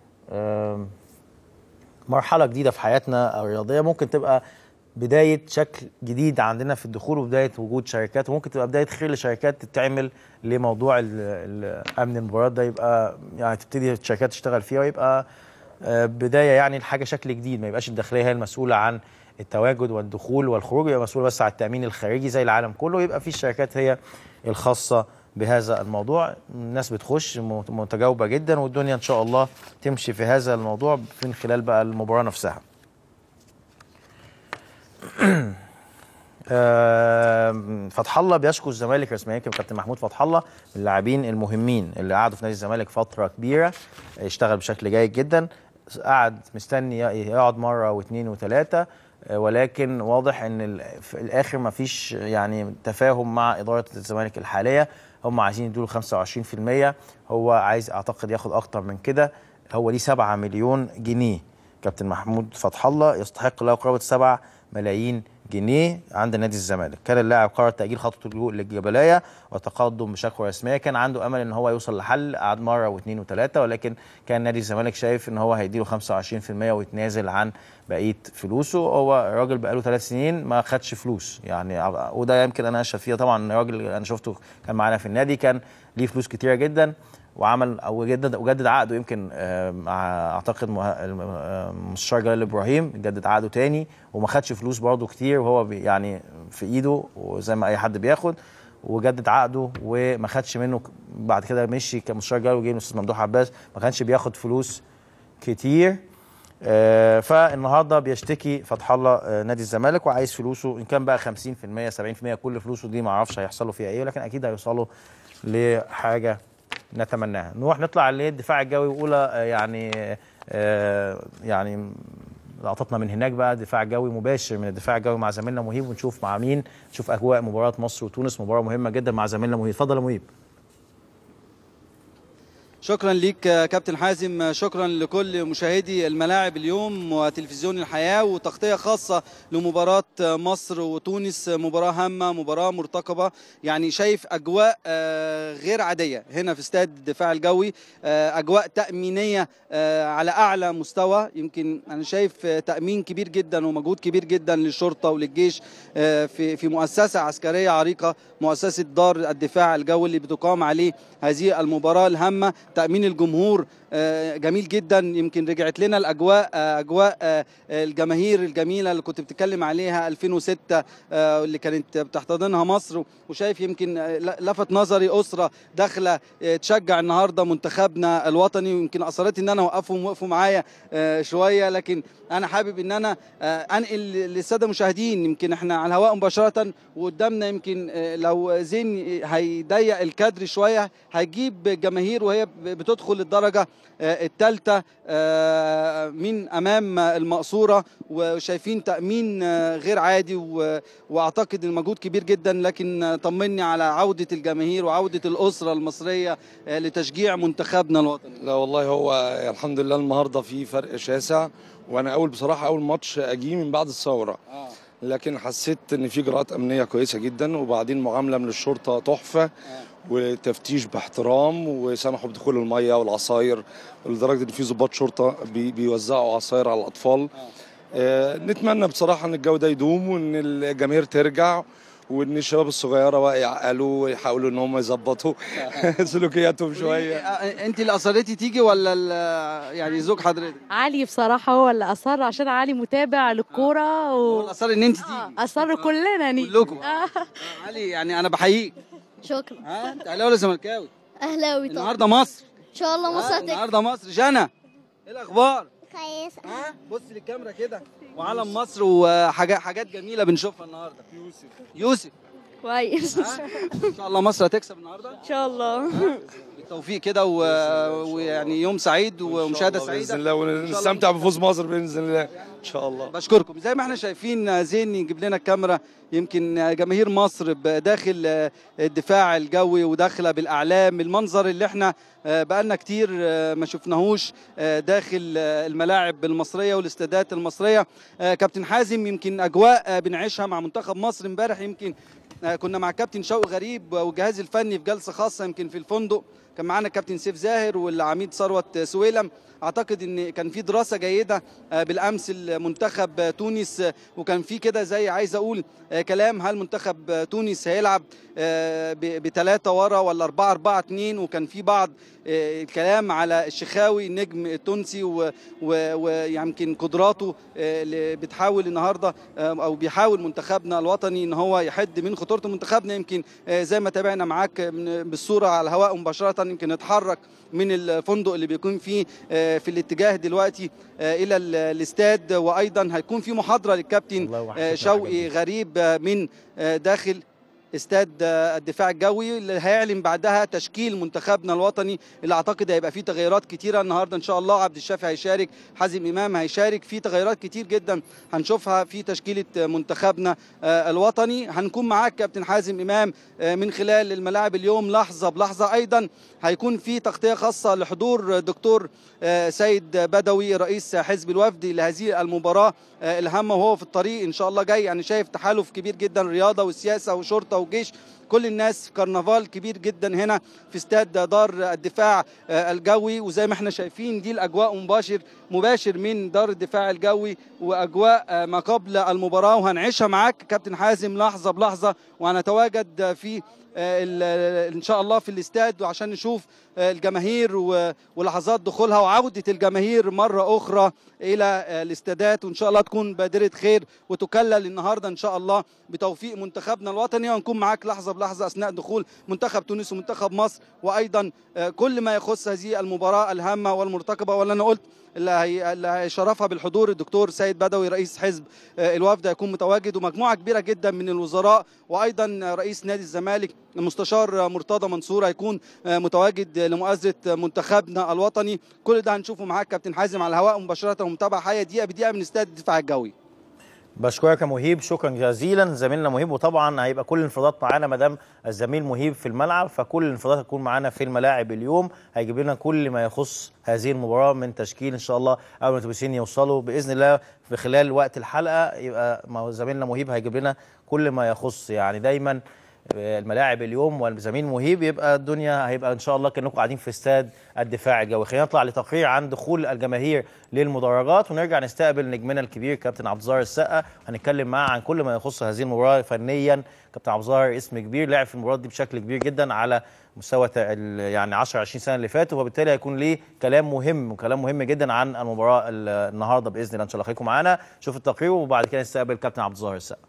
مرحله جديده في حياتنا الرياضيه، ممكن تبقى بدايه شكل جديد عندنا في الدخول وبدايه وجود شركات، وممكن تبقى بدايه خير لشركات تتعمل لموضوع امن المباريات ده، يبقى يعني تبتدي الشركات تشتغل فيها ويبقى بدايه يعني الحاجه شكل جديد، ما يبقاش الداخليه هي المسؤوله عن التواجد والدخول والخروج، يبقى مسؤوله بس عن التامين الخارجي زي العالم كله، يبقى في الشركات هي الخاصه بهذا الموضوع. الناس بتخش متجاوبه جدا، والدنيا ان شاء الله تمشي في هذا الموضوع من خلال بقى المباراه نفسها. فتح الله بيشكو الزمالك رسميا، يمكن كابتن محمود فتح الله من اللاعبين المهمين اللي قعدوا في نادي الزمالك فتره كبيره، اشتغل بشكل جيد جدا، قعد مستني يقعد مره واثنين وثلاثه، ولكن واضح ان في الاخر ما فيش يعني تفاهم مع اداره الزمالك الحاليه، هم عايزين يدوا له خمسة وعشرين في المية، هو عايز اعتقد ياخد اكتر من كده، هو ليه سبعة مليون جنيه. كابتن محمود فتح الله يستحق له قرابه سبعة ملايين جنيه عند نادي الزمالك. كان اللاعب قرر تأجيل خطوة اللجوء للجبلية وتقدم بشكوى رسمية، كان عنده امل ان هو يوصل لحل، قعد مره واثنين وثلاثه، ولكن كان نادي الزمالك شايف ان هو هيديله خمسة وعشرين في المية ويتنازل عن بقيه فلوسه. هو راجل بقاله ثلاث سنين ما خدش فلوس يعني، وده يمكن انا اشهد فيها طبعا، راجل انا شفته كان معانا في النادي كان ليه فلوس كتيره جدا، وعمل او جدد وجدد عقده يمكن مع اعتقد مستشار جلال ابراهيم، جدد عقده تاني وما خدش فلوس برضه كتير، وهو يعني في ايده وزي ما اي حد بياخد، وجدد عقده وما خدش منه. بعد كده مشي كمستشار جلال وجه الاستاذ ممدوح عباس، ما كانش بياخد فلوس كتير. آه فالنهارده بيشتكي فتح الله نادي الزمالك وعايز فلوسه، ان كان بقى خمسين في المية سبعين في المية كل فلوسه دي ما اعرفش هيحصلوا فيها ايه، ولكن اكيد هيوصلوا لحاجه نتمناها. نروح نطلع للدفاع الجوي واولى يعني آه يعني لقطتنا من هناك بقى، دفاع جوي مباشر من الدفاع الجوي مع زميلنا مهيب، ونشوف مع مين، نشوف اجواء مباراه مصر وتونس، مباراه مهمه جدا مع زميلنا مهيب. اتفضل يا مهيب. شكرا ليك كابتن حازم، شكرا لكل مشاهدي الملاعب اليوم وتلفزيون الحياة، وتغطية خاصة لمباراة مصر وتونس، مباراة هامة، مباراة مرتقبة. يعني شايف أجواء غير عادية هنا في استاد الدفاع الجوي، أجواء تأمينية على أعلى مستوى. يمكن أنا شايف تأمين كبير جدا ومجهود كبير جدا للشرطة وللجيش في في مؤسسة عسكرية عريقة، مؤسسة دار الدفاع الجوي اللي بتقام عليه هذه المباراة الهامة. تأمين الجمهور جميل جدا. يمكن رجعت لنا الأجواء، أجواء الجماهير الجميلة اللي كنت بتتكلم عليها ألفين وستة اللي كانت بتحتضنها مصر. وشايف يمكن لفت نظري أسرة داخلة تشجع النهاردة منتخبنا الوطني، ويمكن أصرت إن أنا أوقفهم وقفوا معايا شوية، لكن أنا حابب إن أنا أنقل للسادة المشاهدين. يمكن إحنا على الهواء مباشرة وقدامنا، يمكن لو زين هيضيق الكادر شوية هيجيب جماهير وهي بتدخل الدرجة الثالثة من أمام المقصورة، وشايفين تأمين غير عادي، وأعتقد المجهود كبير جدا. لكن طمني على عودة الجماهير وعودة الأسرة المصرية لتشجيع منتخبنا الوطني. لا والله هو الحمد لله النهارده في فرق شاسع، وانا اول بصراحه اول ماتش اجي من بعد الثوره، آه. لكن حسيت ان في اجراءات امنيه كويسه جدا، وبعدين معامله من الشرطه تحفه، آه. وتفتيش باحترام، وسمحوا بدخول الميه والعصاير، لدرجه ان في ضباط شرطه بي بيوزعوا عصاير على الاطفال. آه. آه نتمنى بصراحه ان الجو ده يدوم، وان الجماهير ترجع، وان الشباب الصغيره بقى يعقلوا ويحاولوا ان هم يظبطوا سلوكياتهم شويه. انت اللي اصريتي تيجي ولا يعني زوج حضرتك؟ علي بصراحه هو اللي اصر، عشان علي متابع للكوره و... هو اللي اصر ان انت تيجي. آه اصر كلنا نيجي كلكم. آه. علي يعني انا بحييك. شكرا. ها انت اهلاوي ولا زملكاوي؟ اهلاوي طبعا. النهارده مصر ان شاء الله مصر هتكسب. النهارده مصر. جنى ايه الاخبار؟ كويسه. ها بص للكاميرا كده، وعلم مصر وحاجات حاجات جميله بنشوفها النهارده. يوسف يوسف كويس. ان شاء الله مصر هتكسب النهارده ان شاء الله. بالتوفيق كده، ويعني يوم سعيد ومشاهده سعيده باذن الله، ونستمتع بفوز مصر باذن الله ان شاء الله. بشكركم. زي ما احنا شايفين زين يجيب لنا الكاميرا، يمكن جماهير مصر داخل الدفاع الجوي وداخله بالاعلام، المنظر اللي احنا بقالنا كتير ما شفناهوش داخل الملاعب المصريه والاستادات المصريه. كابتن حازم، يمكن اجواء بنعيشها مع منتخب مصر. امبارح يمكن كنا مع كابتن شوقي غريب والجهاز الفني في جلسه خاصه يمكن في الفندق، كان معانا كابتن سيف زاهر والعميد ثروت سويلم. اعتقد ان كان في دراسه جيده بالامس لمنتخب تونس، وكان في كده زي عايز اقول كلام، هل منتخب تونس هيلعب بثلاثه ورا ولا أربعة أربعة اتنين، وكان في بعض الكلام على الشخاوي النجم التونسي ويمكن قدراته اللي بتحاول النهارده او بيحاول منتخبنا الوطني ان هو يحد من خطوره منتخبنا. يمكن زي ما تابعنا معاك بالصوره على الهواء مباشره، يمكن نتحرك من الفندق اللي بيكون فيه في الاتجاه دلوقتي الى الاستاد، وايضا هيكون في محاضره للكابتن شوقي غريب من داخل استاد الدفاع الجوي، اللي هيعلن بعدها تشكيل منتخبنا الوطني، اللي اعتقد هيبقى فيه تغيرات كتيره النهارده ان شاء الله. عبد الشافي هيشارك، حازم امام هيشارك، في تغيرات كتير جدا هنشوفها في تشكيله منتخبنا الوطني. هنكون معاك كابتن حازم امام من خلال الملاعب اليوم لحظه بلحظه. ايضا هيكون في تغطيه خاصه لحضور دكتور سيد بدوي رئيس حزب الوفد لهذه المباراه الهامه، وهو في الطريق ان شاء الله جاي. يعني شايف تحالف كبير جدا، رياضه وسياسه وشرطه وجيش، كل الناس، كرنفال كبير جدا هنا في استاد دار الدفاع الجوي. وزي ما احنا شايفين دي الاجواء مباشر مباشر من دار الدفاع الجوي، واجواء ما قبل المباراه، وهنعيشها معاك كابتن حازم لحظه بلحظه، وهنتواجد في ان شاء الله في الاستاد وعشان نشوف الجماهير ولحظات دخولها وعوده الجماهير مره اخرى الى الاستادات، وان شاء الله تكون بادره خير وتكلل النهارده ان شاء الله بتوفيق منتخبنا الوطني. وهنكون معاك لحظه بلحظه اثناء دخول منتخب تونس ومنتخب مصر، وايضا كل ما يخص هذه المباراه الهامه والمرتقبه، واللي انا قلت اللي هيشرفها بالحضور الدكتور سيد بدوي رئيس حزب الوفد هيكون متواجد، ومجموعه كبيره جدا من الوزراء، وايضا رئيس نادي الزمالك المستشار مرتضى منصور هيكون متواجد لمؤازره منتخبنا الوطني. كل ده هنشوفه معاك كابتن حازم على الهواء مباشره ومتابعه حيه دقيقه بدقيقه من استاد الدفاع الجوي. بشكرك يا مهيب، شكرا جزيلا زميلنا مهيب. وطبعا هيبقى كل الانفرادات معانا ما دام الزميل مهيب في الملعب، فكل الانفرادات هتكون معانا في الملاعب اليوم، هيجيب لنا كل ما يخص هذه المباراه من تشكيل ان شاء الله اول ما الاتوبيسين يوصلوا باذن الله في خلال وقت الحلقه، يبقى زميلنا مهيب هيجيب لنا كل ما يخص يعني دايما الملاعب اليوم. والزميل مهيب يبقى الدنيا هيبقى ان شاء الله كانكم قاعدين في استاد الدفاع الجوي. خلينا نطلع لتقرير عن دخول الجماهير للمدرجات ونرجع نستقبل نجمنا الكبير كابتن عبد الظاهر السقا، هنتكلم معاه عن كل ما يخص هذه المباراه فنيا. كابتن عبد الظاهر اسم كبير، لعب في المباراه دي بشكل كبير جدا على مستوى يعني عشرة عشرين سنه اللي فاتوا، وبالتالي هيكون ليه كلام مهم وكلام مهم جدا عن المباراه النهارده باذن الله. ان شاء الله خليكم معانا شوف التقرير وبعد كده نستقبل كابتن عبد الظاهر السقا.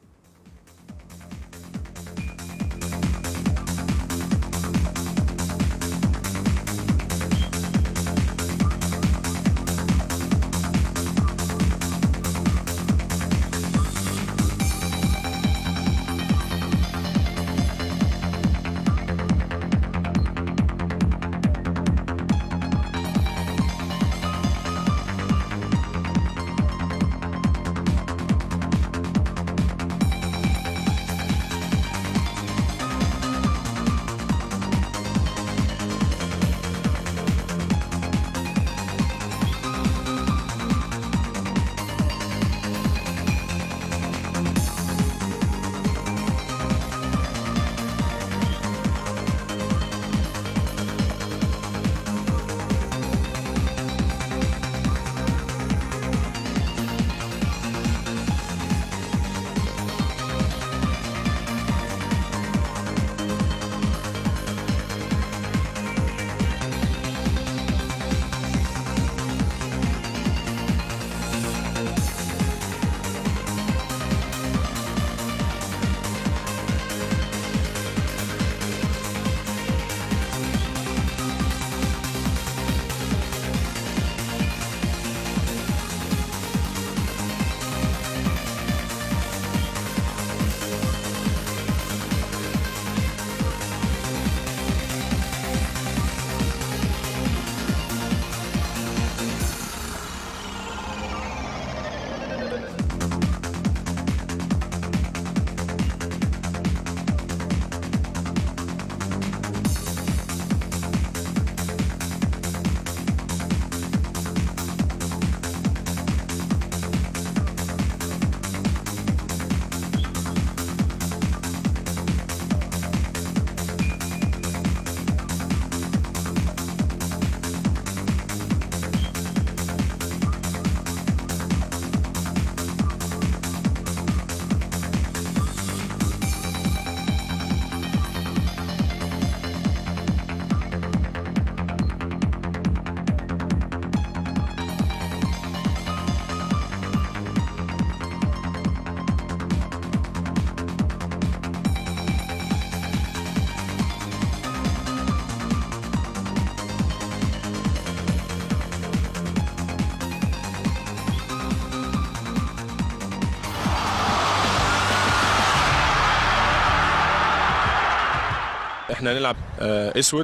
احنا هنلعب اسود،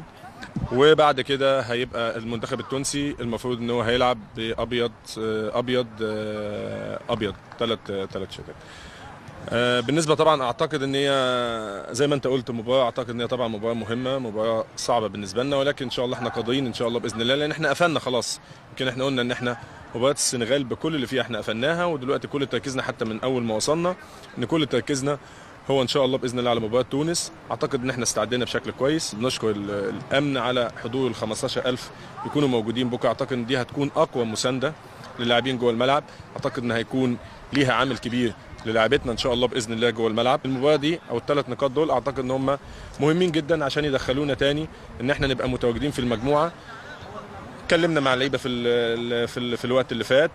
وبعد كده هيبقى المنتخب التونسي المفروض ان هو هيلعب بابيض ابيض ابيض ثلاث ثلاث شتات. بالنسبه طبعا اعتقد ان هي زي ما انت قلت مباراه، اعتقد ان هي طبعا مباراه مهمه، مباراه صعبه بالنسبه لنا، ولكن ان شاء الله احنا قادرين ان شاء الله باذن الله، لان احنا قفلنا خلاص. يمكن احنا قلنا ان احنا مباراه السنغال بكل اللي فيها احنا قفلناها، ودلوقتي كل تركيزنا حتى من اول ما وصلنا ان كل تركيزنا هو ان شاء الله باذن الله على مباراه تونس. اعتقد ان احنا استعدينا بشكل كويس، بنشكر الامن على حضور ال خمستاشر ألف يكونوا موجودين بكره. اعتقد ان دي هتكون اقوى مسانده للاعبين جوه الملعب، اعتقد ان هيكون ليها عامل كبير للاعبتنا ان شاء الله باذن الله جوه الملعب. المباراه دي او الثلاث نقاط دول اعتقد ان هم مهمين جدا عشان يدخلونا تاني ان احنا نبقى متواجدين في المجموعه. اتكلمنا مع اللعيبه في ال في, ال في الوقت اللي فات،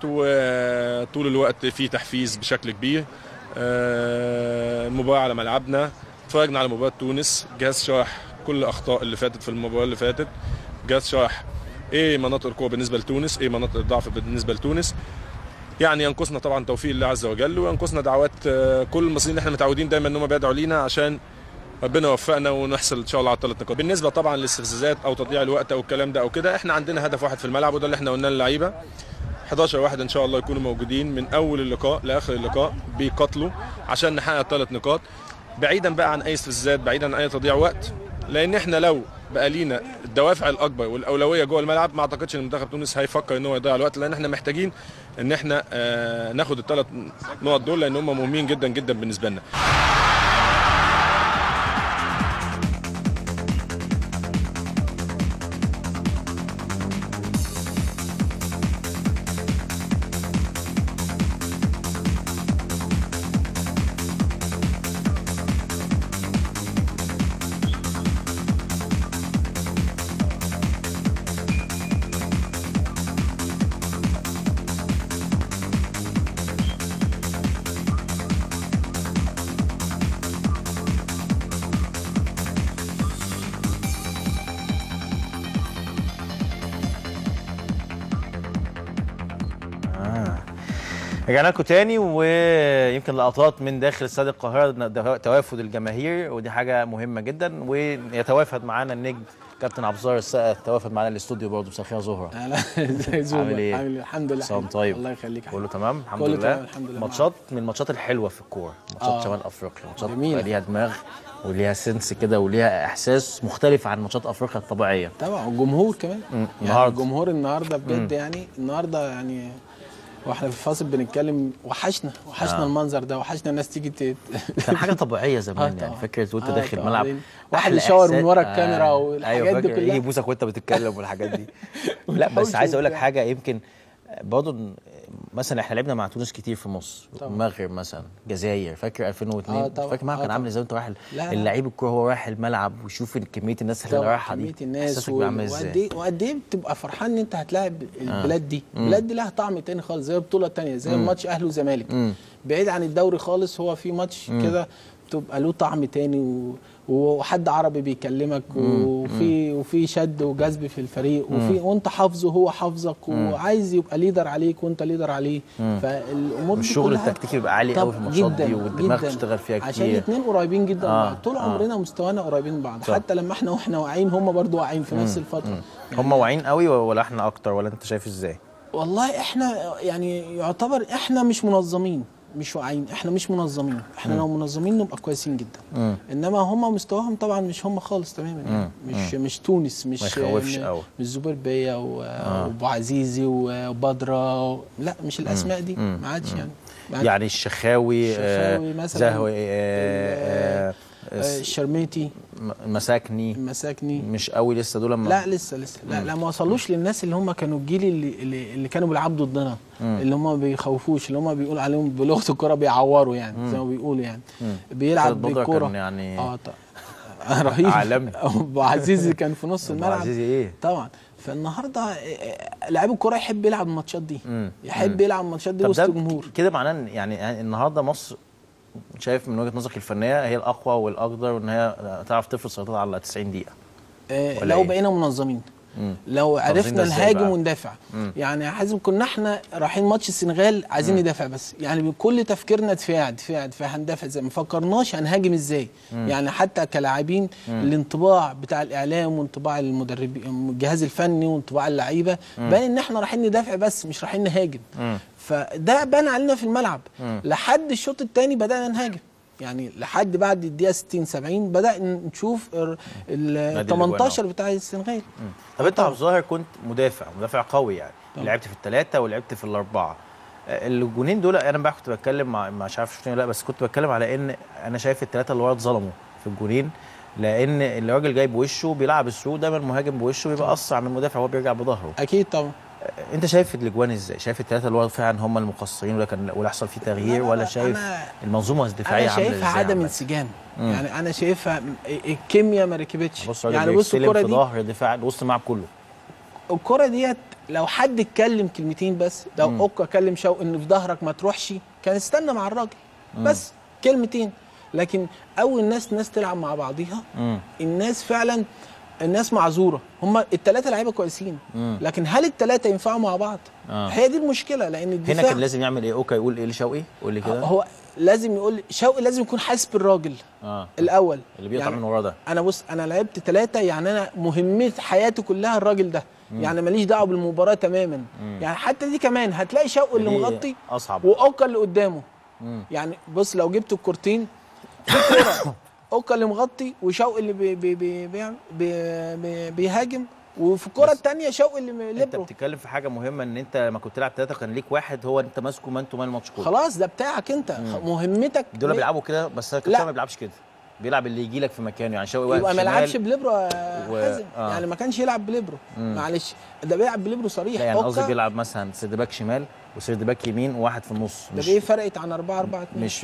وطول الوقت في تحفيز بشكل كبير. المباراه على ملعبنا، اتفرجنا على مباراه تونس، جهاز شرح كل الاخطاء اللي فاتت في المباراه اللي فاتت، جهاز شرح ايه مناطق القوه بالنسبه لتونس، ايه مناطق الضعف بالنسبه لتونس. يعني ينقصنا طبعا توفيق الله عز وجل، وينقصنا دعوات كل المصريين اللي احنا متعودين دايما ان هم بيدعوا لينا عشان ربنا يوفقنا ونحصل ان شاء الله على الثلاث نقاط. بالنسبه طبعا للاستفزازات او تضييع الوقت او الكلام ده او كده، احنا عندنا هدف واحد في الملعب، وده اللي احنا قلناه للعيبه. حداشر واحد ان شاء الله يكونوا موجودين من اول اللقاء لاخر اللقاء بيقاتلوا عشان نحقق الثلاث نقاط، بعيدا بقى عن اي استفزازات، بعيدا عن اي تضييع وقت. لان احنا لو بقى لينا الدوافع الاكبر والاولويه جوه الملعب، ما اعتقدش ان منتخب تونس هيفكر ان هو يضيع الوقت، لان احنا محتاجين ان احنا آه ناخد الثلاث نقط دول، لان هم مهمين جدا جدا بالنسبه لنا. رجعنا لكم تاني، ويمكن لقطات من داخل استاد القاهره توافد الجماهير، ودي حاجه مهمه جدا. ويتوافد معانا النجم كابتن عبد الظاهر السقا، توافد معانا الاستوديو برضه. مساء الخير يا زهره. اهلا ازي زهره؟ عامل ايه؟ عامل الحمد لله. صام طيب. الله يخليك. كله تمام الحمد كله لله. تمام الحمد لله. ماتشات من الماتشات الحلوه في الكوره، ماتشات آه. شمال افريقيا، ماتشات جميلة. ليها دماغ وليها سنس كده وليها احساس مختلف عن ماتشات افريقيا الطبيعيه. طبعا والجمهور كمان. يعني النهارده الجمهور النهارده بجد، يعني النهارده يعني واحنا في الفاصل بنتكلم، وحشنا وحشنا آه. المنظر ده، وحشنا الناس تيجي ت... كان حاجه طبيعيه زمان. يعني فكره وانت آه داخل الملعب واحد يشاور من ورا الكاميرا آه. والحاجات أيوة دي كلها، يجي يبوسك وانت بتتكلم والحاجات دي. لا بس عايز اقول لك حاجه، يمكن برضه مثلا احنا لعبنا مع تونس كتير في مصر، المغرب مثلا، الجزائر، فاكر ألفين واثنين؟ آه فاكر الملعب كان عامل ازاي وانت رايح اللعيب الكوره هو رايح الملعب ويشوف كميه الناس اللي رايحه دي، كميه الناس وقد ايه وقد ايه بتبقى فرحان ان انت هتلاعب البلاد دي. آه. البلاد دي لها طعم تاني خالص، زي البطوله الثانيه، زي ماتش اهلي وزمالك، بعيد عن الدوري خالص. هو في ماتش كده بتبقى له طعم تاني، و... وحد عربي بيكلمك، وفي وفي شد وجذب في الفريق، وفي وانت حافظه وهو حافظك، وعايز يبقى ليدر عليك وانت ليدر عليه. فالامور دي الشغل التكتيكي بيبقى عالي قوي في الماتشات دي، والدماغ تشتغل فيها كتير، عشان الاثنين قريبين جدا من بعض. طول عمرنا مستوانا قريبين من بعض، حتى لما احنا واحنا واعيين هم برضو واعيين في نفس الفتره. يعني هم واعيين قوي ولا احنا اكتر، ولا انت شايف ازاي؟ والله احنا يعني يعتبر احنا مش منظمين، مش واعيين، احنا مش منظمين. احنا لو منظمين نبقى كويسين جدا. مم. انما هم مستواهم طبعا مش هم خالص تماما. يعني مش مش تونس، مش مش, مش زبير بيا وابو عزيزي وبدره، لا مش الاسماء دي، ما عادش يعني. يعني الشخاوي، الشخاوي مثلا، زهوي، الشرميتي، مساكني مساكني مش قوي لسه دول. لا لسه لسه لا, لا ما وصلوش للناس اللي هم كانوا الجيل اللي اللي, اللي كانوا بيلعبوا ضدنا، اللي هم ما بيخوفوش، اللي هم بيقول عليهم بلغه الكوره بيعوروا، يعني مم. زي ما بيقولوا يعني. مم. بيلعب بالكوره يعني اه طبعا رهيب عالمي. ابو عزيزي كان في نص الملعب. ابو عزيزي ايه طبعا. فالنهارده لعيب الكوره يحب يلعب الماتشات دي، مم. يحب مم. يلعب الماتشات دي وسط الجمهور. كده معناه يعني النهارده مصر شايف من وجهه نظرك الفنيه هي الاقوى والاقدر، وان هي تعرف تفرض سيطرتها على تسعين دقيقه. آه لو إيه؟ بقينا منظمين، مم. لو عرفنا نهاجم وندافع. مم. يعني حازم كنا احنا رايحين ماتش السنغال عايزين مم. ندافع بس، يعني بكل تفكيرنا دفاع دفاع دفاع، هندافع ازاي، ما فكرناش هنهاجم ازاي. مم. يعني حتى كلاعبين الانطباع بتاع الاعلام وانطباع المدربين الجهاز الفني وانطباع اللعيبه بان ان احنا رايحين ندافع بس مش رايحين نهاجم. مم. فده بان علينا في الملعب. مم. لحد الشوط الثاني بدانا نهاجم، يعني لحد بعد الدقيقه ستين سبعين بدأنا نشوف ال تمنتاشر بتاع السنغال. طب انت عبد الظاهر كنت مدافع مدافع قوي، يعني طبعا. لعبت في الثلاثه ولعبت في الاربعه. الجونين دول انا بقى كنت بتكلم مع مش عارف شفتني ولا لا، بس كنت بتكلم على ان انا شايف الثلاثه اللي ورا اتظلموا في الجونين، لان الراجل جاي بوشه بيلعب الثرو، دايما المهاجم بوشه بيبقى اسرع من المدافع وهو بيرجع بظهره. اكيد طبعا. انت شايف الاجوان ازاي؟ شايف الثلاثه اللي ورا فعلا هم المقصرين ولا كان ولا حصل فيه تغيير، ولا شايف المنظومه الدفاعيه عامله ازاي؟ انا شايفها عدم انسجام، يعني انا شايفها الكيمياء ما ركبتش. بص يعني بص الكره دي في ظهر دفاع وسط الملعب كله. الكره ديت لو حد اتكلم كلمتين بس، لو اوكا كلم شوقي ان في ظهرك ما تروحش، كان استنى مع الراجل بس كلمتين. لكن اول ناس ناس تلعب مع بعضيها مم. الناس فعلا الناس معذوره، هم الثلاثه لعيبه كويسين، مم. لكن هل الثلاثه ينفعوا مع بعض؟ آه. هي دي المشكله، لان الدفاع هنا كان لازم يعمل ايه؟ اوكا يقول ايه لشوقي؟ قول لي كده. هو لازم يقول شوقي لازم يكون حاسس بالراجل اه الاول اللي بيقطع يعني من ورا ده. انا بص انا لعبت ثلاثه، يعني انا مهمه حياتي كلها الراجل ده، مم. يعني ماليش دعوه بالمباراه تماما. مم. يعني حتى دي كمان هتلاقي شوقي اللي دي مغطي اصعب واوكا اللي قدامه. مم. يعني بص لو جبت الكورتين في كوره اوكا اللي مغطي وشوقي اللي بي بي بي بي بي بي بيهاجم، وفي الكوره الثانيه شوقي اللي انت ليبرو. بتتكلم في حاجه مهمه، ان انت لما كنت تلعب ثلاثه كان ليك واحد هو انت ماسكه مان تو مان الماتش كله. خلاص ده بتاعك انت. مم. مهمتك دول ليه؟ بيلعبوا كده، بس الكابتن ما بيلعبش كده، بيلعب اللي يجي لك في مكانه. يعني شوقي واقف يبقى ما شمال لعبش بليبرو يا و... حازم. آه. يعني ما كانش يلعب بليبرو، مم. معلش ده بيلعب بليبرو صريح. لا يعني قصدي أوكا بيلعب مثلا سيرد باك شمال وسيرد باك يمين وواحد في النص. ده مش ايه فرقت عن أربعة أربعة اتنين؟ مش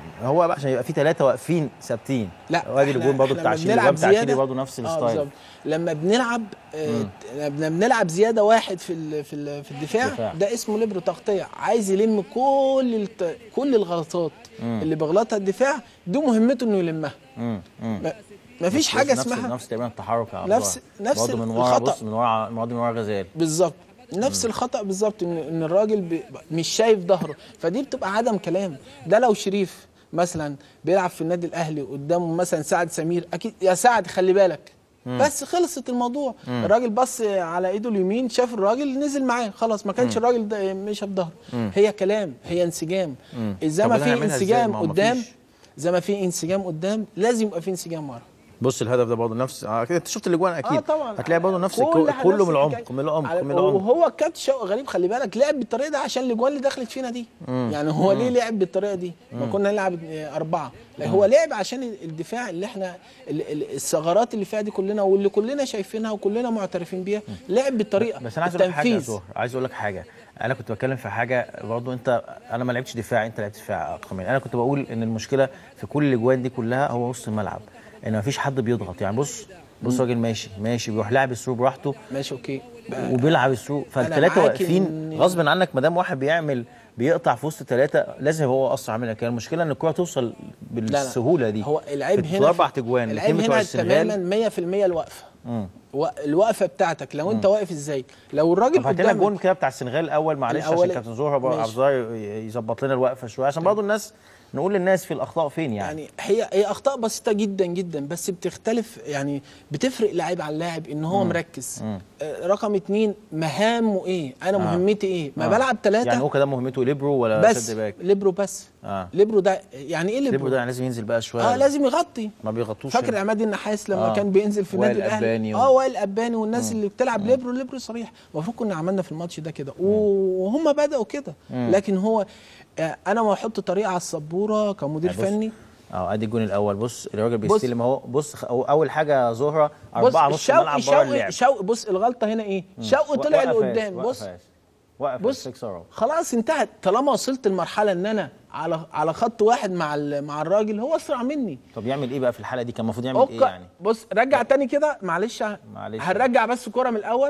هو بقى عشان يبقى في ثلاثه واقفين ثابتين. لا وادي إحنا- الجون برضه إحنا بتاع لما شيلي، بنلعب الجون بتاع شيلي زيادة- برضه نفس اه الستايل. بالظبط. لما بنلعب آه مم. لما بنلعب زياده واحد في ال في ال في الدفاع دفاع. ده اسمه ليبرو تغطيه، عايز يلم كل الت... كل الغلطات مم. اللي بيغلطها الدفاع، دي مهمته انه يلمها. امم امم ما- مفيش حاجه نفس اسمها نفس تقريبا التحرك يا عبد نفس- الله. نفس برضه من ورا، الخطأ. بص من ورا الماضي من ورا غزال. بالظبط نفس مم. الخطأ بالظبط، ان ان الراجل بي... مش شايف ظهره، فدي بتبقى عدم كلام. ده لو شريف مثلا بيلعب في النادي الاهلي قدامه مثلا سعد سمير، اكيد يا سعد خلي بالك، مم. بس خلصت الموضوع. مم. الراجل بص على ايده اليمين شاف الراجل نزل معاه، خلاص ما كانش مم. الراجل ده مشى بظهره. مم. هي كلام، هي انسجام. مم. زي طب ما أنا في هعملها إزاي؟ انسجام ما هو قدام، مفيش. زي ما في انسجام قدام لازم يبقى في انسجام ورا. بص الهدف ده برضه نفس اه كده، انت شفت الاجوان اكيد. اه طبعا هتلاقي برضه نفس كل الكو... حاجة كله نفس من العمق، الحكاية. من العمق على- من العمق. وهو الكابتن شوقي غريب خلي بالك لعب بالطريقه دي عشان الاجوان اللي دخلت فينا دي. مم. يعني هو مم. ليه لعب بالطريقه دي؟ ما مم. كنا نلعب آه، اربعه، لا هو لعب عشان الدفاع اللي احنا ال- ال- الثغرات اللي فيها دي كلنا واللي كلنا شايفينها وكلنا معترفين بيها، لعب بالطريقه. بس انا عايز اقول لك حاجه يا التنفيذ. زهر، عايز اقول لك حاجه. انا كنت بتكلم في حاجه برضه، انت انا ما لعبتش دفاع، انت لعبت دفاع اكتر مني. انا كنت بقول ان المشكله في كل الاجوان دي كلها هو وسط الملعب، ان ما فيش حد بيضغط. يعني بص بص راجل ماشي ماشي بيروح لاعب الثرو براحته ماشي اوكي وبيلعب الثرو، فالثلاثه معاك واقفين إن- غصب عنك. ما دام واحد بيعمل بيقطع في وسط ثلاثه لازم هو اصلا عامل كده. المشكله ان الكره توصل لا لا. بالسهوله دي. هو العيب في هنا اربع في- تجوان العيب الاثنين بتوع هنا السنغال. تماما مية في المية الوقفه. مم. و- الوقفه بتاعتك لو انت واقف ازاي، لو الراجل طب هات لنا قدامك الجون كده بتاع السنغال الاول، معلش عشان الأول- كابتن زهره بقى ماشي. عبد الظاهر يظبط لنا الوقفه شويه، عشان برضه الناس نقول للناس في الاخطاء فين يعني. يعني هي هي اخطاء بسيطه جدا جدا، بس بتختلف يعني بتفرق لاعب عن لاعب ان هو مم. مركز. مم. آه، رقم اتنين مهامه ايه، انا آه. مهمتي ايه، ما آه. بلعب ثلاثه يعني هو كده مهمته ليبرو ولا بس سد باك؟ ليبرو بس. اه ليبرو ده يعني ايه ليبرو؟ ليبرو ده يعني لازم ينزل بقى شويه. اه لازم يغطي. ما بيغطوش. فاكر عماد النحاس لما آه. آه. كان بينزل في وائل النادي الاهلي؟ أباني و- اه وائل اباني والناس مم. اللي بتلعب مم. ليبرو ليبرو صريح. المفروض كنا عملنا في الماتش ده كده وهم بداوا كده، مم. لكن هو آه انا ما احط طريقه على السبوره كمدير يعني بص- فني. اه ادي الجون الاول. بص الراجل بص. بيستلم اهو. بص خ- أو اول حاجه زهره بص اربعه نص شوقي الملعب بره شوقي اللعب. شوقي بص الغلطه هنا ايه؟ شوقي طلع لقدام. بص وقف بص بص خلاص انتهت. طالما وصلت لمرحله ان انا على على خط واحد مع ال- مع الراجل، هو اسرع مني. طب يعمل ايه بقى في الحاله دي؟ كان المفروض يعمل ايه أوكا. يعني؟ بص رجع تاني كده معلش معلش. هنرجع بس كرة من الاول.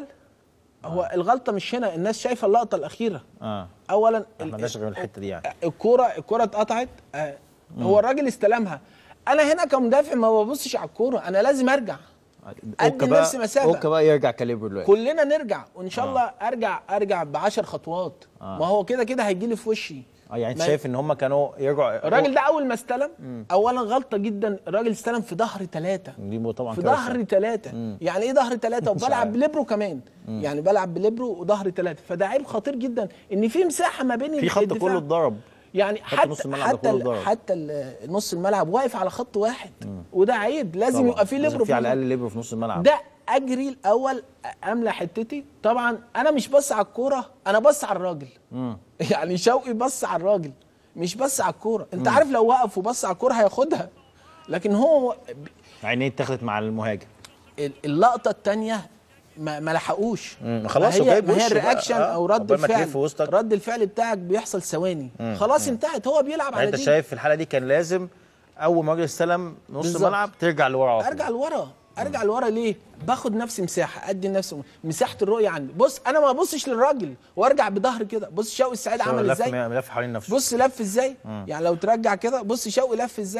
هو الغلطه مش هنا، الناس شايفه اللقطه الاخيره. اه اولا ما عندناش غير الحته دي يعني. الكوره الكوره اتقطعت. آه، هو الراجل استلمها. انا هنا كمدافع ما ببصش على الكوره، انا لازم ارجع ادي أوكا بقى- نفسي مسافه. اوكا بقى يرجع كاليبرو دلوقتي. كلنا نرجع وان شاء الله ارجع ارجع ب عشر خطوات. آه. ما هو كده كده هيجي لي في وشي. اه يعني انت ما- شايف ان هم كانوا يرجعوا. الراجل ده اول ما استلم اولا غلطه جدا، الراجل استلم في ظهر ثلاثه دي طبعا في كارثة. ظهر ثلاثه. يعني ايه ظهر ثلاثه؟ مش وبلعب عارف. بليبرو كمان. مم. يعني بلعب بليبرو وظهر ثلاثه، فده عيب خطير جدا ان في مساحه ما بين في خط الدفاع. كله اتضرب. يعني خط حتى نص الملعب ده حتى كله ال- اتضرب. حتى ال- نص الملعب واقف على خط واحد. وده عيب، لازم طبعاً. يبقى في لازم ليبرو في على النص. الاقل ليبرو في نص الملعب. ده اجري الاول املى حتتي. طبعا انا مش بص على الكوره، انا بص على الراجل. مم. يعني شوقي بص على الراجل مش بس على الكوره. انت عارف لو وقف وبص على الكوره هياخدها، لكن هو عينيه اتاخدت مع المهاجم. ال- اللقطه الثانيه ما, ما لحقوش. مم. خلاص ما هو هي, جايب ما هي وشه بقى. الرياكشن آه. او رد عقبال ما تلف الفعل وسطك. رد الفعل بتاعك بيحصل ثواني. مم. خلاص مم. انتهت. هو بيلعب يعني على انت دي. شايف في الحاله دي كان لازم اول ما الراجل استلم نص بالظبط. الملعب ترجع لورا على طول. ارجع لورا ارجع لورا ليه؟ باخد نفسي مساحه، ادي لنفسي مساحه الرؤيه عندي. بص انا ما ببصش للراجل وارجع بظهر كده. بص شوقي السعيد عمل لف ازاي؟ لف حوالين نفسه. بص لف ازاي؟ مم. يعني لو ترجع كده بص شوقي لف ازاي؟